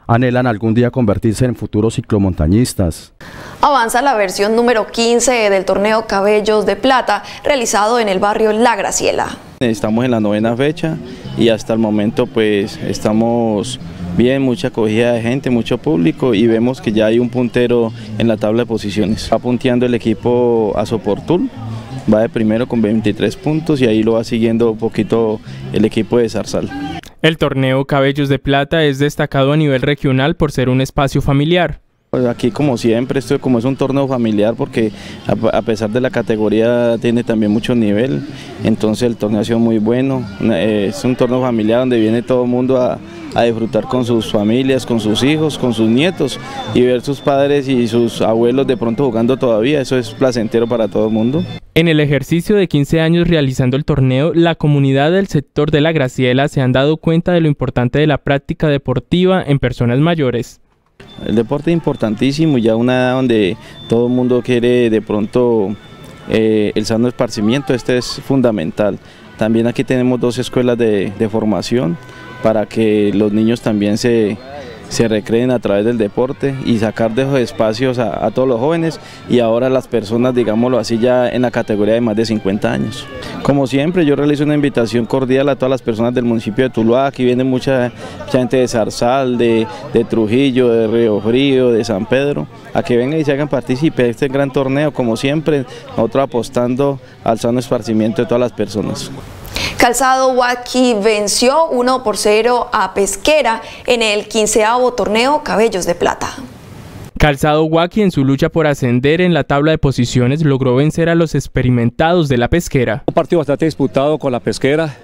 Anhelan algún día convertirse en futuros ciclomontañistas. Avanza la versión número 15 del torneo Cabellos de Plata, realizado en el barrio La Graciela. Estamos en la 9ª fecha y hasta el momento pues estamos bien, mucha acogida de gente, mucho público, y vemos que ya hay un puntero en la tabla de posiciones. Va punteando el equipo Azoportul, va de primero con 23 puntos y ahí lo va siguiendo un poquito el equipo de Zarzal. El torneo Cabellos de Plata es destacado a nivel regional por ser un espacio familiar. Pues aquí como siempre, esto como es un torneo familiar, porque a pesar de la categoría tiene también mucho nivel, entonces el torneo ha sido muy bueno. Es un torneo familiar donde viene todo el mundo a disfrutar con sus familias, con sus hijos, con sus nietos, y ver sus padres y sus abuelos de pronto jugando todavía, eso es placentero para todo el mundo. En el ejercicio de 15 años realizando el torneo, la comunidad del sector de La Graciela se han dado cuenta de lo importante de la práctica deportiva en personas mayores. El deporte es importantísimo, ya una edad donde todo el mundo quiere de pronto el sano esparcimiento, este es fundamental. También aquí tenemos 2 escuelas de formación para que los niños también se recreen a través del deporte y sacar de esos espacios a todos los jóvenes y ahora las personas, digámoslo así, ya en la categoría de más de 50 años. Como siempre, yo realizo una invitación cordial a todas las personas del municipio de Tuluá. Aquí viene mucha gente de Zarzal, de Trujillo, de Río Frío, de San Pedro, a que vengan y se hagan partícipe de este gran torneo. Como siempre, nosotros apostando al sano esparcimiento de todas las personas. Calzado Huaqui venció 1-0 a Pesquera en el 15º torneo Cabellos de Plata. Calzado Huaqui, en su lucha por ascender en la tabla de posiciones, logró vencer a los experimentados de la Pesquera. Un partido bastante disputado con la Pesquera,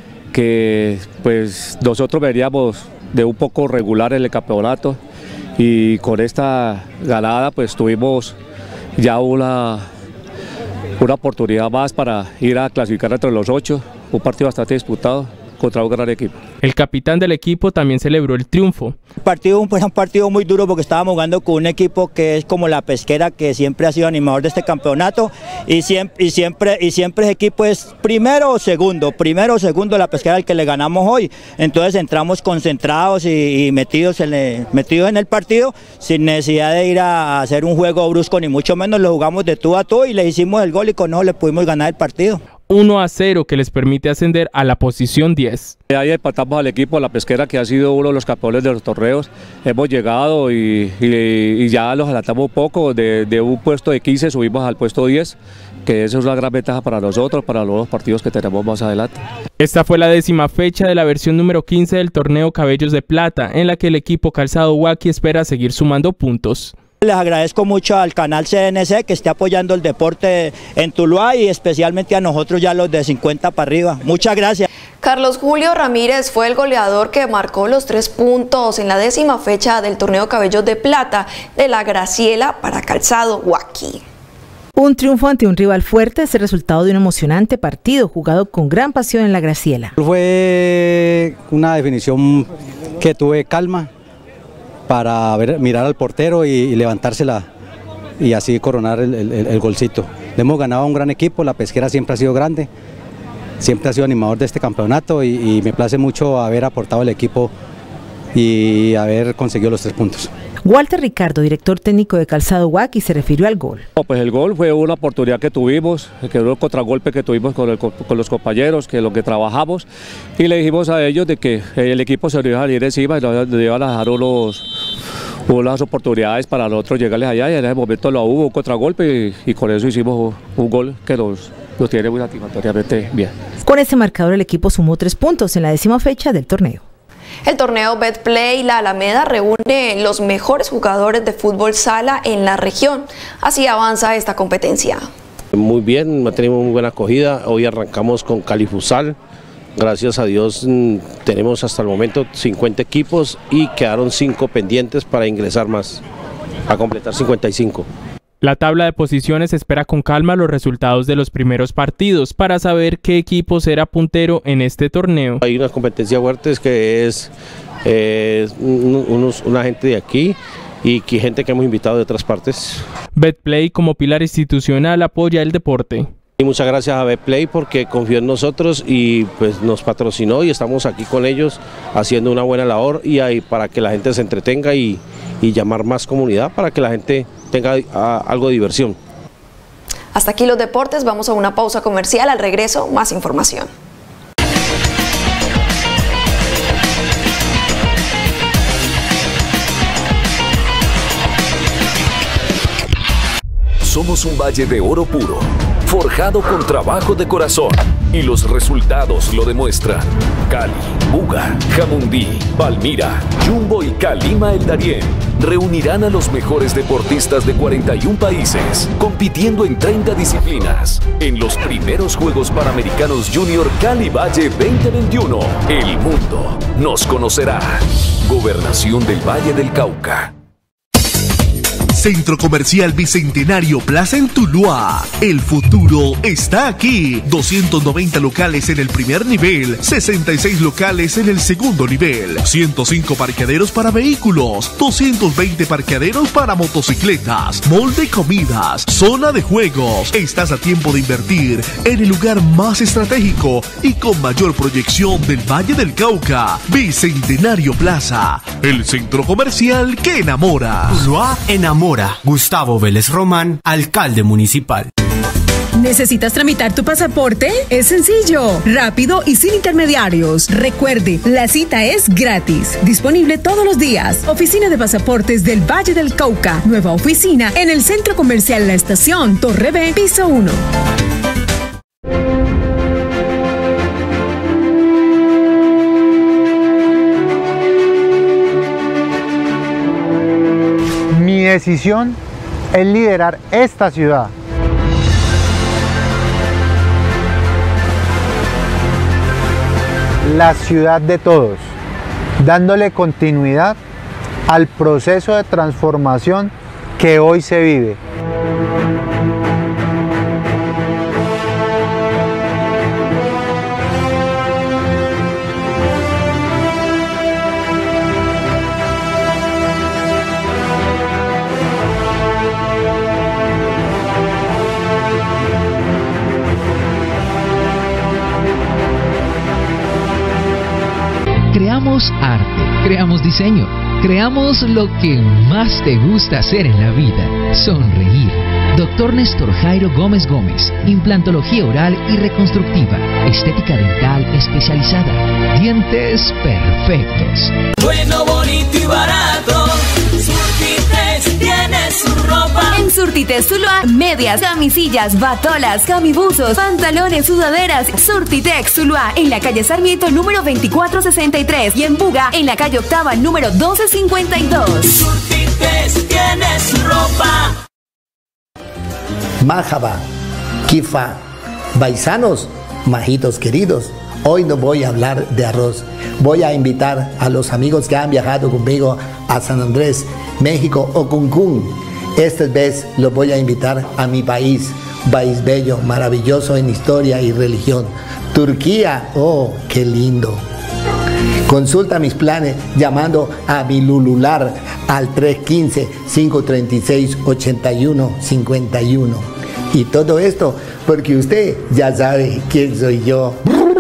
que pues nosotros veríamos de un poco regular en el campeonato, y con esta ganada pues tuvimos ya una oportunidad más para ir a clasificar entre los 8, un partido bastante disputado contra un gran equipo. El capitán del equipo también celebró el triunfo. Un partido muy duro porque estábamos jugando con un equipo que es como la Pesquera, que siempre ha sido animador de este campeonato, y siempre ese equipo es primero o segundo la Pesquera al que le ganamos hoy. Entonces entramos concentrados y metidos en el partido, sin necesidad de ir a hacer un juego brusco, ni mucho menos. Lo jugamos de tú a tú y le hicimos el gol y con eso le pudimos ganar el partido. 1-0 que les permite ascender a la posición 10. Ahí empatamos al equipo de la Pesquera, que ha sido uno de los campeones de los torneos. Hemos llegado y ya los adelantamos un poco, de un puesto de 15 subimos al puesto 10, que eso es una gran ventaja para nosotros, para los partidos que tenemos más adelante. Esta fue la 10ª fecha de la versión número 15 del torneo Cabellos de Plata, en la que el equipo Calzado Huaqui espera seguir sumando puntos. Les agradezco mucho al canal CNC que esté apoyando el deporte en Tuluá y especialmente a nosotros ya los de 50 para arriba. Muchas gracias. Carlos Julio Ramírez fue el goleador que marcó los 3 puntos en la 10ª fecha del torneo Cabellos de Plata de La Graciela para Calzado Huaqui. Un triunfo ante un rival fuerte es el resultado de un emocionante partido jugado con gran pasión en La Graciela. Fue una definición que tuve calma para mirar al portero y levantársela y así coronar el golcito. Le hemos ganado a un gran equipo, la Pesquera siempre ha sido grande, siempre ha sido animador de este campeonato y me place mucho haber aportado al equipo y haber conseguido los 3 puntos. Walter Ricardo, director técnico de Calzado Huaqui, se refirió al gol. Pues el gol fue una oportunidad que tuvimos, que era un contragolpe que tuvimos con los compañeros, que lo que trabajamos, y le dijimos a ellos de que el equipo se iba a salir encima y nos iban a dejar unas oportunidades para nosotros llegarles allá, y en ese momento lo hubo un contragolpe y con eso hicimos un gol que nos tiene muy satisfactoriamente bien. Con ese marcador el equipo sumó 3 puntos en la 10ª fecha del torneo. El torneo Betplay La Alameda reúne los mejores jugadores de fútbol sala en la región. Así avanza esta competencia. Muy bien, tenemos muy buena acogida. Hoy arrancamos con Cali Futsal. Gracias a Dios tenemos hasta el momento 50 equipos y quedaron 5 pendientes para ingresar más, a completar 55. La tabla de posiciones espera con calma los resultados de los primeros partidos para saber qué equipo será puntero en este torneo. Hay una competencia fuerte que es una gente de aquí y gente que hemos invitado de otras partes. Betplay, como pilar institucional, apoya el deporte. Y muchas gracias a Betplay porque confió en nosotros y pues nos patrocinó y estamos aquí con ellos haciendo una buena labor y ahí para que la gente se entretenga y llamar más comunidad para que la gente tenga algo de diversión. Hasta aquí los deportes, vamos a una pausa comercial, al regreso más información. Somos un valle de oro puro, forjado con trabajo de corazón, y los resultados lo demuestran. Cali, Buga, Jamundí, Palmira, Jumbo y Calima El Darién reunirán a los mejores deportistas de 41 países, compitiendo en 30 disciplinas. En los primeros Juegos Panamericanos Junior Cali Valle 2021, el mundo nos conocerá. Gobernación del Valle del Cauca. Centro Comercial Bicentenario Plaza en Tuluá. El futuro está aquí. 290 locales en el primer nivel, 66 locales en el segundo nivel, 105 parqueaderos para vehículos, 220 parqueaderos para motocicletas, mall de comidas, zona de juegos. Estás a tiempo de invertir en el lugar más estratégico y con mayor proyección del Valle del Cauca. Bicentenario Plaza, el centro comercial que enamora. Tuluá enamora. Gustavo Vélez Román, alcalde municipal. ¿Necesitas tramitar tu pasaporte? Es sencillo, rápido y sin intermediarios. Recuerde, la cita es gratis. Disponible todos los días. Oficina de Pasaportes del Valle del Cauca. Nueva oficina en el Centro Comercial La Estación, Torre B, piso 1. Mi decisión es liderar esta ciudad. La ciudad de todos, dándole continuidad al proceso de transformación que hoy se vive. Creamos arte, creamos diseño, creamos lo que más te gusta hacer en la vida, sonreír. Dr. Néstor Jairo Gómez Gómez, implantología oral y reconstructiva, estética dental especializada, dientes perfectos. Bueno, bonito y barato, Surtitex tiene su ropa. En Surtitex Tuluá, medias, camisillas, batolas, camibuzos, pantalones, sudaderas. Surtitex Tuluá, en la calle Sarmiento número 2463 y en Buga, en la calle Octava número 1252. Surtitex tiene su ropa. Marhaba, Kifa, paisanos, majitos queridos. Hoy no voy a hablar de arroz. Voy a invitar a los amigos que han viajado conmigo a San Andrés, México o Cancún. Esta vez los voy a invitar a mi país bello, maravilloso en historia y religión. Turquía, oh, qué lindo. Consulta mis planes llamando a mi Lulular al 315-536-8151. Y todo esto porque usted ya sabe quién soy yo.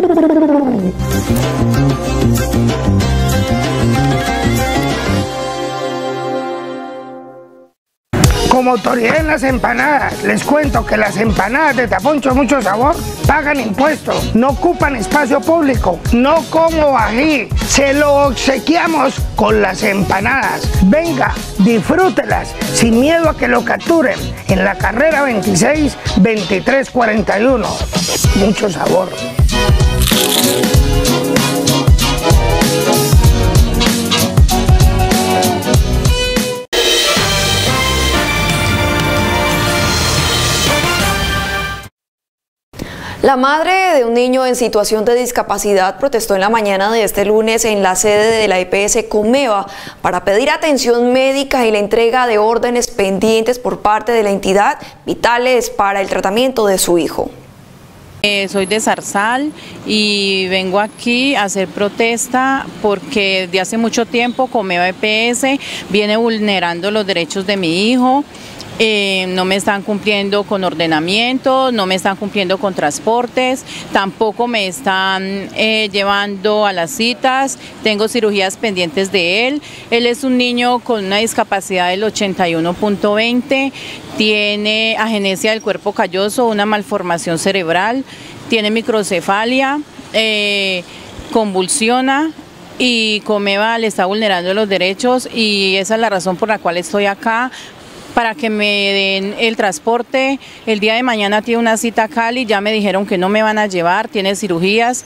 Como autoridad en las empanadas, les cuento que las empanadas de Taponcho Mucho Sabor pagan impuestos, no ocupan espacio público, no como ají, se lo obsequiamos con las empanadas. Venga, disfrútelas sin miedo a que lo capturen en la carrera 26-2341. Mucho sabor. La madre de un niño en situación de discapacidad protestó en la mañana de este lunes en la sede de la EPS Comeva para pedir atención médica y la entrega de órdenes pendientes por parte de la entidad vitales para el tratamiento de su hijo. Soy de Zarzal y vengo aquí a hacer protesta porque desde hace mucho tiempo Comeva EPS viene vulnerando los derechos de mi hijo. no me están cumpliendo con ordenamiento, no me están cumpliendo con transportes, tampoco me están llevando a las citas, tengo cirugías pendientes de él. Él es un niño con una discapacidad del 81.20, tiene agenesia del cuerpo calloso, una malformación cerebral, tiene microcefalia, convulsiona y Comeva le está vulnerando los derechos, y esa es la razón por la cual estoy acá, para que me den el transporte. El día de mañana tiene una cita a Cali, ya me dijeron que no me van a llevar, tiene cirugías,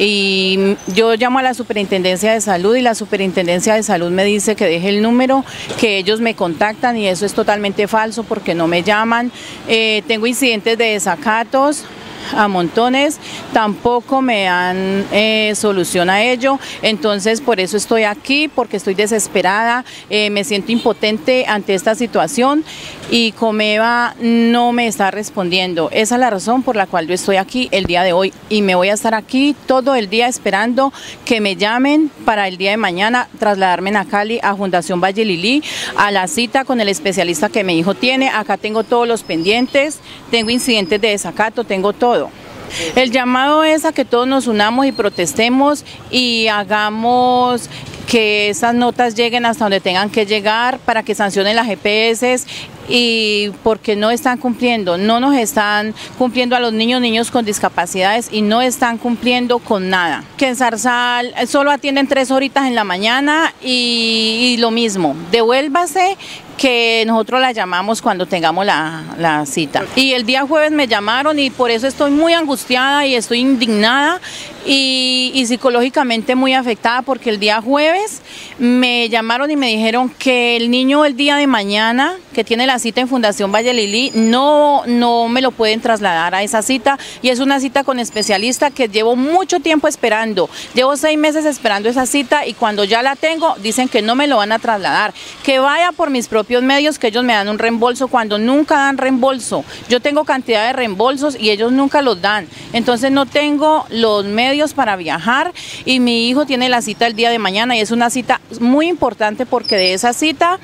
y yo llamo a la Superintendencia de Salud y la Superintendencia de Salud me dice que deje el número, que ellos me contactan, y eso es totalmente falso porque no me llaman. Tengo incidentes de desacatos a montones, tampoco me dan solución a ello, entonces por eso estoy aquí, porque estoy desesperada, me siento impotente ante esta situación y Comeva no me está respondiendo. Esa es la razón por la cual yo estoy aquí el día de hoy, y me voy a estar aquí todo el día esperando que me llamen para el día de mañana trasladarme a Cali, a Fundación Valle Lili, a la cita con el especialista que mi hijo tiene. Acá tengo todos los pendientes, tengo incidentes de desacato, tengo todo. El llamado es a que todos nos unamos y protestemos y hagamos que esas notas lleguen hasta donde tengan que llegar, para que sancionen las GPS, y porque no están cumpliendo, no nos están cumpliendo a los niños con discapacidades, y no están cumpliendo con nada. Que en Zarzal solo atienden 3 horitas en la mañana y lo mismo, devuélvase, que nosotros la llamamos cuando tengamos la cita. Y el día jueves me llamaron, y por eso estoy muy angustiada y estoy indignada y psicológicamente muy afectada, porque el día jueves me llamaron y me dijeron que el niño el día de mañana, que tiene la cita en Fundación Valle Lili, no me lo pueden trasladar a esa cita, y es una cita con especialista que llevo mucho tiempo esperando, llevo 6 meses esperando esa cita, y cuando ya la tengo dicen que no me lo van a trasladar, que vaya por mis propios medios, que ellos me dan un reembolso cuando nunca dan reembolso. Yo tengo cantidad de reembolsos y ellos nunca los dan, entonces no tengo los medios para viajar, y mi hijo tiene la cita el día de mañana, y es una cita muy importante porque de esa cita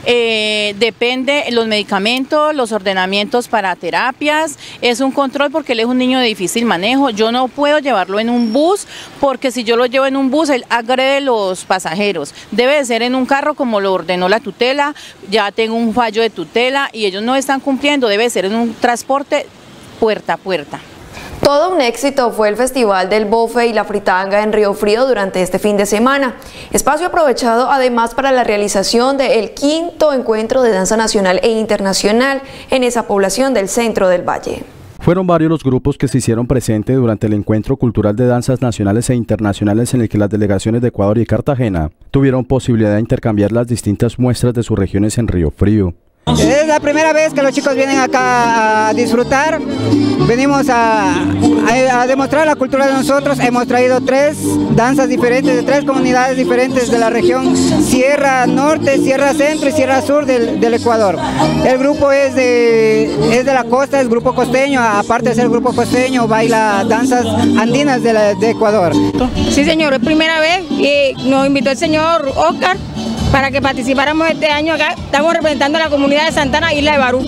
depende los medicamentos, los ordenamientos para terapias, es un control porque él es un niño de difícil manejo. Yo no puedo llevarlo en un bus, porque si yo lo llevo en un bus él agrede a los pasajeros. Debe de ser en un carro como lo ordenó la tutela, ya tengo un fallo de tutela y ellos no están cumpliendo, debe ser en un transporte puerta a puerta. Todo un éxito fue el Festival del Bofe y la Fritanga en Río Frío durante este fin de semana. Espacio aprovechado además para la realización del 5º encuentro de danza nacional e internacional en esa población del centro del Valle. Fueron varios los grupos que se hicieron presentes durante el encuentro cultural de danzas nacionales e internacionales en el que las delegaciones de Ecuador y Cartagena tuvieron posibilidad de intercambiar las distintas muestras de sus regiones en Río Frío. Es la primera vez que los chicos vienen acá a disfrutar, venimos a demostrar la cultura de nosotros. Hemos traído 3 danzas diferentes de 3 comunidades diferentes de la región Sierra Norte, Sierra Centro y Sierra Sur del Ecuador. El grupo es de la costa, es grupo costeño, aparte de ser grupo costeño baila danzas andinas de Ecuador. Sí señor, es primera vez y nos invitó el señor Oscar para que participáramos este año acá. Estamos representando a la comunidad de Santana, Isla de Barú.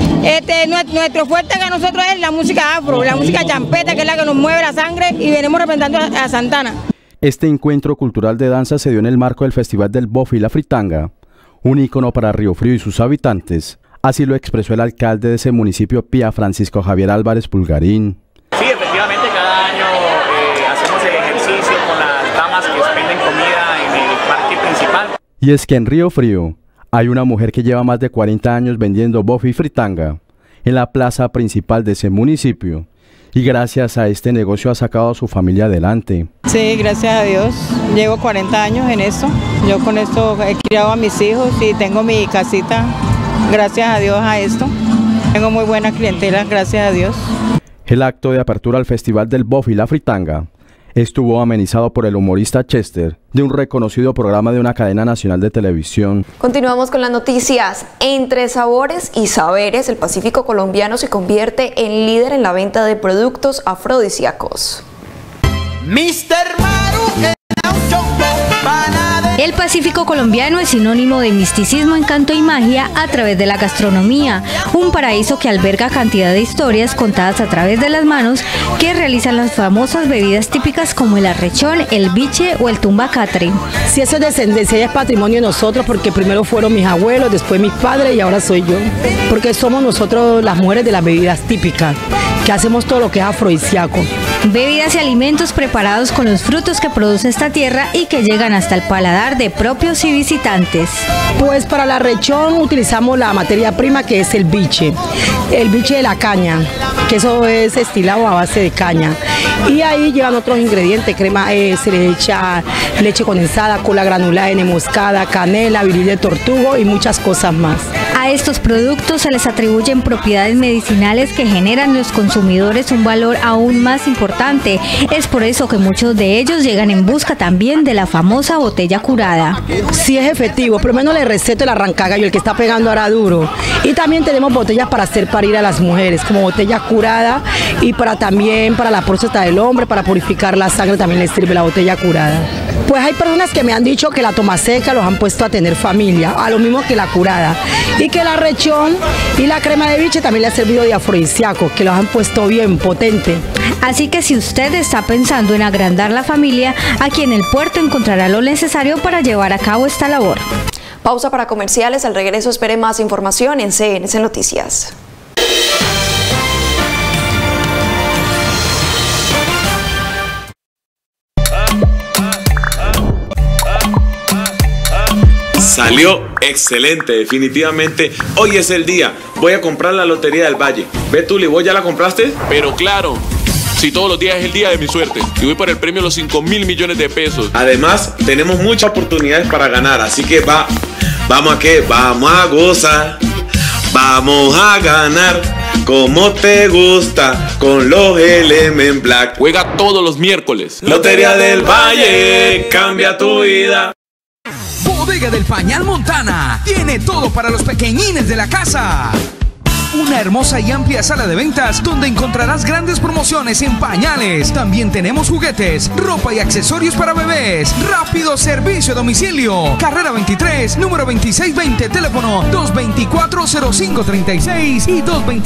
Nuestro fuerte acá nosotros es la música afro, la música champeta, que es la que nos mueve la sangre, y venimos representando a Santana. Este encuentro cultural de danza se dio en el marco del Festival del Bofe y la Fritanga, un ícono para Río Frío y sus habitantes. Así lo expresó el alcalde de ese municipio, Pía Francisco Javier Álvarez Pulgarín. Sí, efectivamente, cada año hacemos el ejercicio con las damas que expenden comida en el parque principal. Y es que en Río Frío hay una mujer que lleva más de 40 años vendiendo bofe y fritanga en la plaza principal de ese municipio, y gracias a este negocio ha sacado a su familia adelante. Sí, gracias a Dios, llevo 40 años en esto, yo con esto he criado a mis hijos y tengo mi casita, gracias a Dios a esto, tengo muy buena clientela, gracias a Dios. El acto de apertura al Festival del Bofe y la Fritanga estuvo amenizado por el humorista Chester, de un reconocido programa de una cadena nacional de televisión. Continuamos con las noticias. Entre sabores y saberes, el Pacífico colombiano se convierte en líder en la venta de productos afrodisíacos. Mr. Maru, el chombo, panadero. El Pacífico colombiano es sinónimo de misticismo, encanto y magia a través de la gastronomía, un paraíso que alberga cantidad de historias contadas a través de las manos que realizan las famosas bebidas típicas como el arrechón, el biche o el tumbacatre. Si eso es descendencia, es patrimonio de nosotros, porque primero fueron mis abuelos, después mis padres y ahora soy yo, porque somos nosotros las mujeres de las bebidas típicas, que hacemos todo lo que es afrodisíaco. Bebidas y alimentos preparados con los frutos que produce esta tierra y que llegan hasta el paladar de propios y visitantes. Pues para la arrechón utilizamos la materia prima que es el biche de la caña, que eso es estilado a base de caña. Y ahí llevan otros ingredientes, crema, se le echa leche condensada, cola granulada, moscada, canela, viril de tortugo y muchas cosas más. A estos productos se les atribuyen propiedades medicinales que generan en los consumidores un valor aún más importante. Es por eso que muchos de ellos llegan en busca también de la famosa botella curada. Sí es efectivo, por lo menos le receto el arrancagallo, el que está pegando ahora duro. Y también tenemos botellas para hacer parir a las mujeres, como botella curada, y también para la próstata del hombre, para purificar la sangre también les sirve la botella curada. Pues hay personas que me han dicho que la tomaseca los han puesto a tener familia, a lo mismo que la curada, y que la arrechón y la crema de biche también le ha servido de afrodisíaco, que los han puesto bien potente. Así que si usted está pensando en agrandar la familia, aquí en el puerto encontrará lo necesario para llevar a cabo esta labor. Pausa para comerciales, al regreso espere más información en CNC Noticias. Salió excelente, definitivamente. Hoy es el día. Voy a comprar la Lotería del Valle. Ve tú, ¿vos ya la compraste? Pero claro, si todos los días es el día de mi suerte y voy por el premio de los 5.000 millones de pesos. Además, tenemos muchas oportunidades para ganar, así que vamos a gozar, vamos a ganar. Como te gusta, con los Element Black. Juega todos los miércoles. Lotería del Valle, cambia tu vida. Bodega del Pañal Montana tiene todo para los pequeñines de la casa. Una hermosa y amplia sala de ventas donde encontrarás grandes promociones en pañales. También tenemos juguetes, ropa y accesorios para bebés. Rápido servicio a domicilio. Carrera 23, número 2620, teléfono 224-0536 y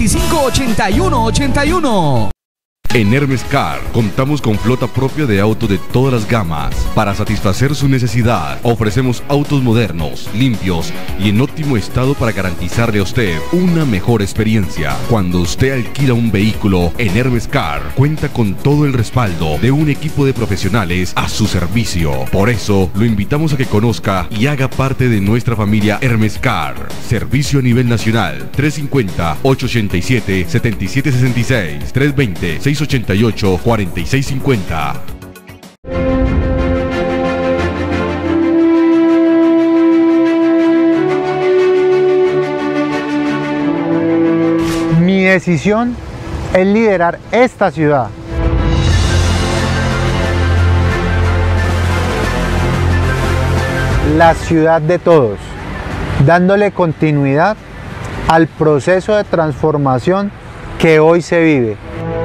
225-8181. En Hermes Car contamos con flota propia de autos de todas las gamas. Para satisfacer su necesidad, ofrecemos autos modernos, limpios y en óptimo estado para garantizarle a usted una mejor experiencia. Cuando usted alquila un vehículo en Hermes Car, cuenta con todo el respaldo de un equipo de profesionales a su servicio. Por eso, lo invitamos a que conozca y haga parte de nuestra familia Hermes Car. Servicio a nivel nacional, 350-887-7766, 320-688-4650. Mi decisión es liderar esta ciudad. La ciudad de todos, dándole continuidad al proceso de transformación que hoy se vive.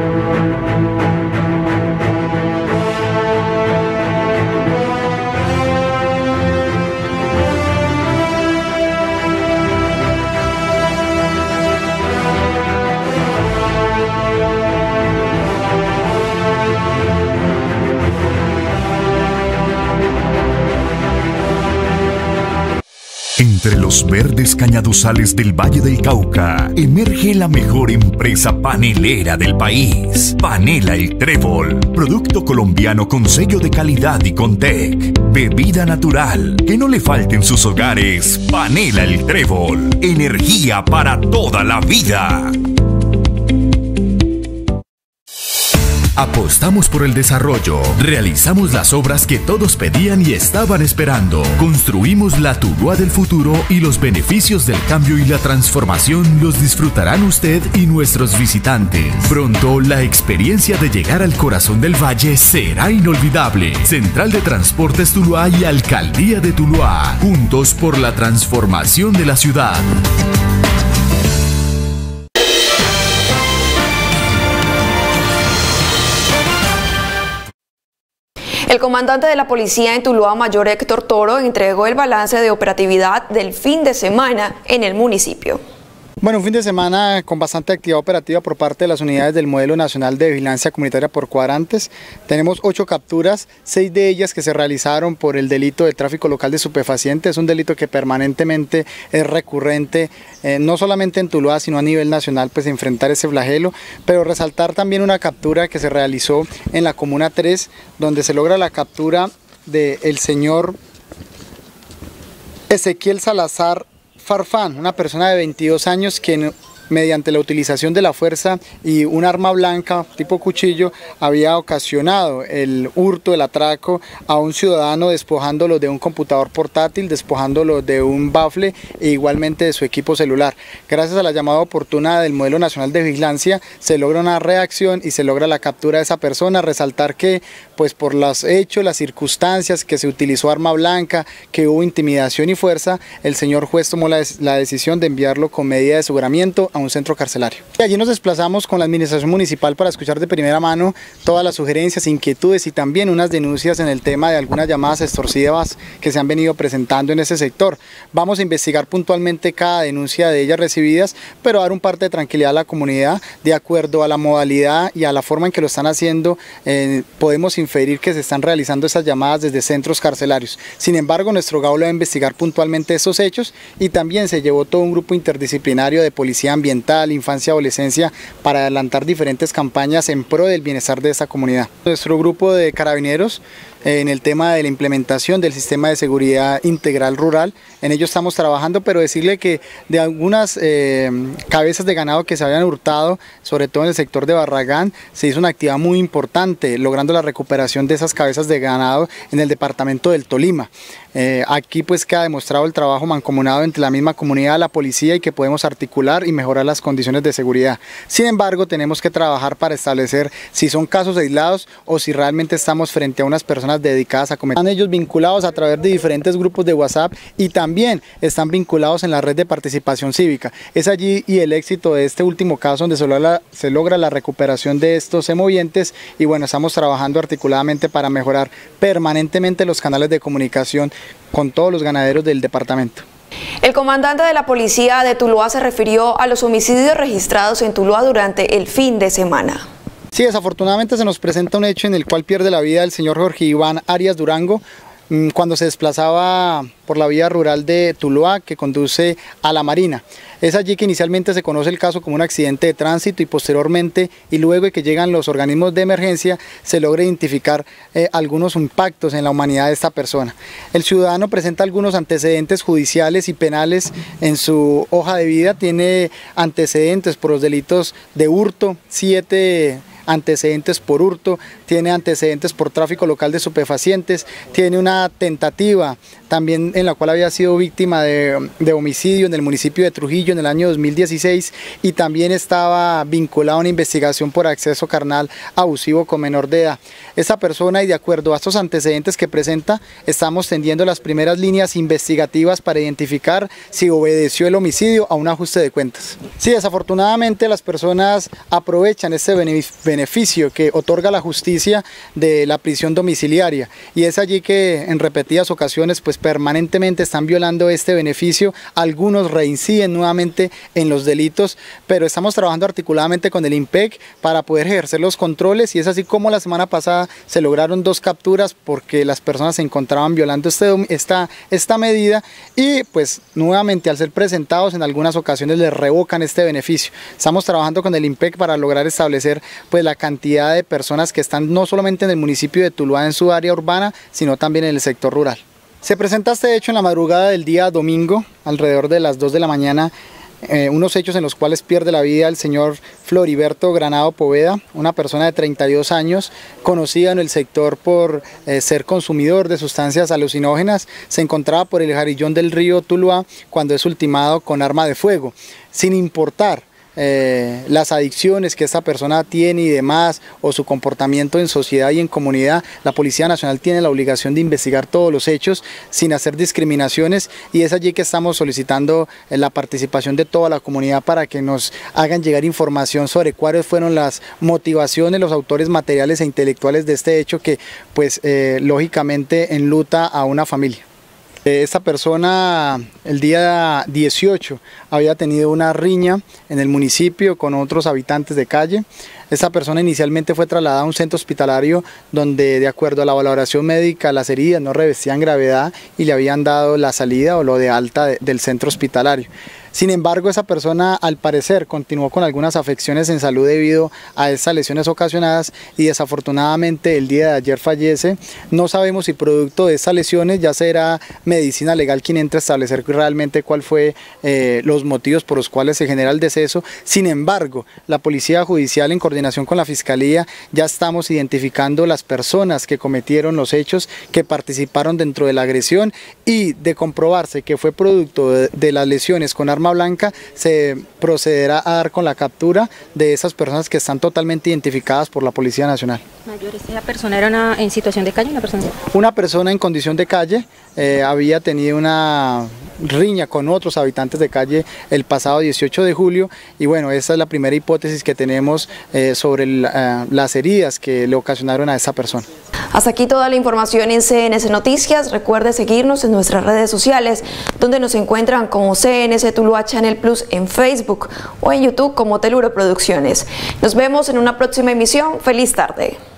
Entre los verdes cañaduzales del Valle del Cauca, emerge la mejor empresa panelera del país. Panela El Trébol, producto colombiano con sello de calidad y Contec. Bebida natural, que no le falte en sus hogares. Panela El Trébol, energía para toda la vida. Apostamos por el desarrollo, realizamos las obras que todos pedían y estaban esperando, construimos la Tuluá del futuro y los beneficios del cambio y la transformación los disfrutarán usted y nuestros visitantes. Pronto la experiencia de llegar al corazón del valle será inolvidable. Central de Transportes Tuluá y Alcaldía de Tuluá, juntos por la transformación de la ciudad. El comandante de la policía en Tuluá, Mayor Héctor Toro, entregó el balance de operatividad del fin de semana en el municipio. Bueno, un fin de semana con bastante actividad operativa por parte de las unidades del Modelo Nacional de Vigilancia Comunitaria por cuadrantes. Tenemos 8 capturas, 6 de ellas que se realizaron por el delito de tráfico local de estupefacientes. Es un delito que permanentemente es recurrente, no solamente en Tuluá, sino a nivel nacional, pues enfrentar ese flagelo. Pero resaltar también una captura que se realizó en la Comuna 3, donde se logra la captura del señor Ezequiel Salazar Farfán, una persona de 22 años que mediante la utilización de la fuerza y un arma blanca tipo cuchillo había ocasionado el hurto, el atraco a un ciudadano, despojándolo de un computador portátil, despojándolo de un bafle e igualmente de su equipo celular. Gracias a la llamada oportuna del Modelo Nacional de Vigilancia se logra una reacción y se logra la captura de esa persona. Resaltar que pues por los hechos, las circunstancias, que se utilizó arma blanca, que hubo intimidación y fuerza, el señor juez tomó la decisión de enviarlo con medida de aseguramiento a un centro carcelario. Allí nos desplazamos con la administración municipal para escuchar de primera mano todas las sugerencias, inquietudes y también unas denuncias en el tema de algunas llamadas extorsivas que se han venido presentando en ese sector. Vamos a investigar puntualmente cada denuncia de ellas recibidas, pero dar un parte de tranquilidad a la comunidad. De acuerdo a la modalidad y a la forma en que lo están haciendo, podemos inferir que se están realizando esas llamadas desde centros carcelarios. Sin embargo, nuestro GAU va a investigar puntualmente estos hechos y también se llevó todo un grupo interdisciplinario de policía ambiental, infancia, adolescencia, para adelantar diferentes campañas en pro del bienestar de esta comunidad. Nuestro grupo de carabineros en el tema de la implementación del sistema de seguridad integral rural, en ello estamos trabajando, pero decirle que de algunas cabezas de ganado que se habían hurtado, sobre todo en el sector de Barragán, se hizo una actividad muy importante, logrando la recuperación de esas cabezas de ganado en el departamento del Tolima. Aquí pues queda demostrado el trabajo mancomunado entre la misma comunidad, la policía, y que podemos articular y mejorar las condiciones de seguridad. Sin embargo, tenemos que trabajar para establecer si son casos aislados o si realmente estamos frente a unas personas dedicadas a cometer. Están ellos vinculados a través de diferentes grupos de WhatsApp y también están vinculados en la red de participación cívica. Es allí y el éxito de este último caso donde se logra la recuperación de estos semovientes, y bueno, estamos trabajando articuladamente para mejorar permanentemente los canales de comunicación con todos los ganaderos del departamento. El comandante de la policía de Tuluá se refirió a los homicidios registrados en Tuluá durante el fin de semana. Sí, desafortunadamente se nos presenta un hecho en el cual pierde la vida el señor Jorge Iván Arias Durango cuando se desplazaba por la vía rural de Tuluá que conduce a La Marina. Es allí que inicialmente se conoce el caso como un accidente de tránsito y posteriormente, y luego de que llegan los organismos de emergencia, se logra identificar algunos impactos en la humanidad de esta persona. El ciudadano presenta algunos antecedentes judiciales y penales en su hoja de vida, tiene antecedentes por los delitos de hurto, 7 antecedentes por hurto, tiene antecedentes por tráfico local de estupefacientes, tiene una tentativa también en la cual había sido víctima de homicidio en el municipio de Trujillo en el año 2016, y también estaba vinculado a una investigación por acceso carnal abusivo con menor de edad. Esta persona, y de acuerdo a estos antecedentes que presenta, estamos tendiendo las primeras líneas investigativas para identificar si obedeció el homicidio a un ajuste de cuentas. Sí, desafortunadamente las personas aprovechan este beneficio que otorga la justicia de la prisión domiciliaria, y es allí que en repetidas ocasiones pues permanentemente están violando este beneficio. Algunos reinciden nuevamente en los delitos, pero estamos trabajando articuladamente con el IMPEC para poder ejercer los controles, y es así como la semana pasada se lograron 2 capturas porque las personas se encontraban violando esta medida, y pues nuevamente al ser presentados en algunas ocasiones les revocan este beneficio. Estamos trabajando con el IMPEC para lograr establecer pues la cantidad de personas que están no solamente en el municipio de Tuluá en su área urbana, sino también en el sector rural. Se presenta este hecho en la madrugada del día domingo, alrededor de las 2 de la mañana, unos hechos en los cuales pierde la vida el señor Floriberto Granado Poveda, una persona de 32 años, conocida en el sector por ser consumidor de sustancias alucinógenas. Se encontraba por el jarillón del río Tuluá cuando es ultimado con arma de fuego, sin importar las adicciones que esta persona tiene y demás, o su comportamiento en sociedad y en comunidad, la Policía Nacional tiene la obligación de investigar todos los hechos sin hacer discriminaciones, y es allí que estamos solicitando la participación de toda la comunidad para que nos hagan llegar información sobre cuáles fueron las motivaciones, los autores materiales e intelectuales de este hecho que pues lógicamente enluta a una familia. Esta persona el día 18 había tenido una riña en el municipio con otros habitantes de calle. Esta persona inicialmente fue trasladada a un centro hospitalario donde, de acuerdo a la valoración médica, las heridas no revestían gravedad y le habían dado la salida o lo de alta del centro hospitalario. Sin embargo, esa persona al parecer continuó con algunas afecciones en salud debido a esas lesiones ocasionadas y desafortunadamente el día de ayer fallece. No sabemos si producto de esas lesiones, ya será medicina legal quien entre a establecer realmente cuál fue los motivos por los cuales se genera el deceso. Sin embargo, la Policía Judicial en coordinación con la Fiscalía ya estamos identificando las personas que cometieron los hechos, que participaron dentro de la agresión, y de comprobarse que fue producto de las lesiones con arma blanca, se procederá a dar con la captura de esas personas que están totalmente identificadas por la Policía Nacional. Mayores, ¿esa persona era en situación de calle? Una persona en condición de calle, había tenido una riña con otros habitantes de calle el pasado 18 de julio y bueno, esa es la primera hipótesis que tenemos sobre las heridas que le ocasionaron a esa persona. Hasta aquí toda la información en CNC Noticias. Recuerde seguirnos en nuestras redes sociales, donde nos encuentran como CNC Tuluá Channel Plus en Facebook o en YouTube como Teluro Producciones. Nos vemos en una próxima emisión. Feliz tarde.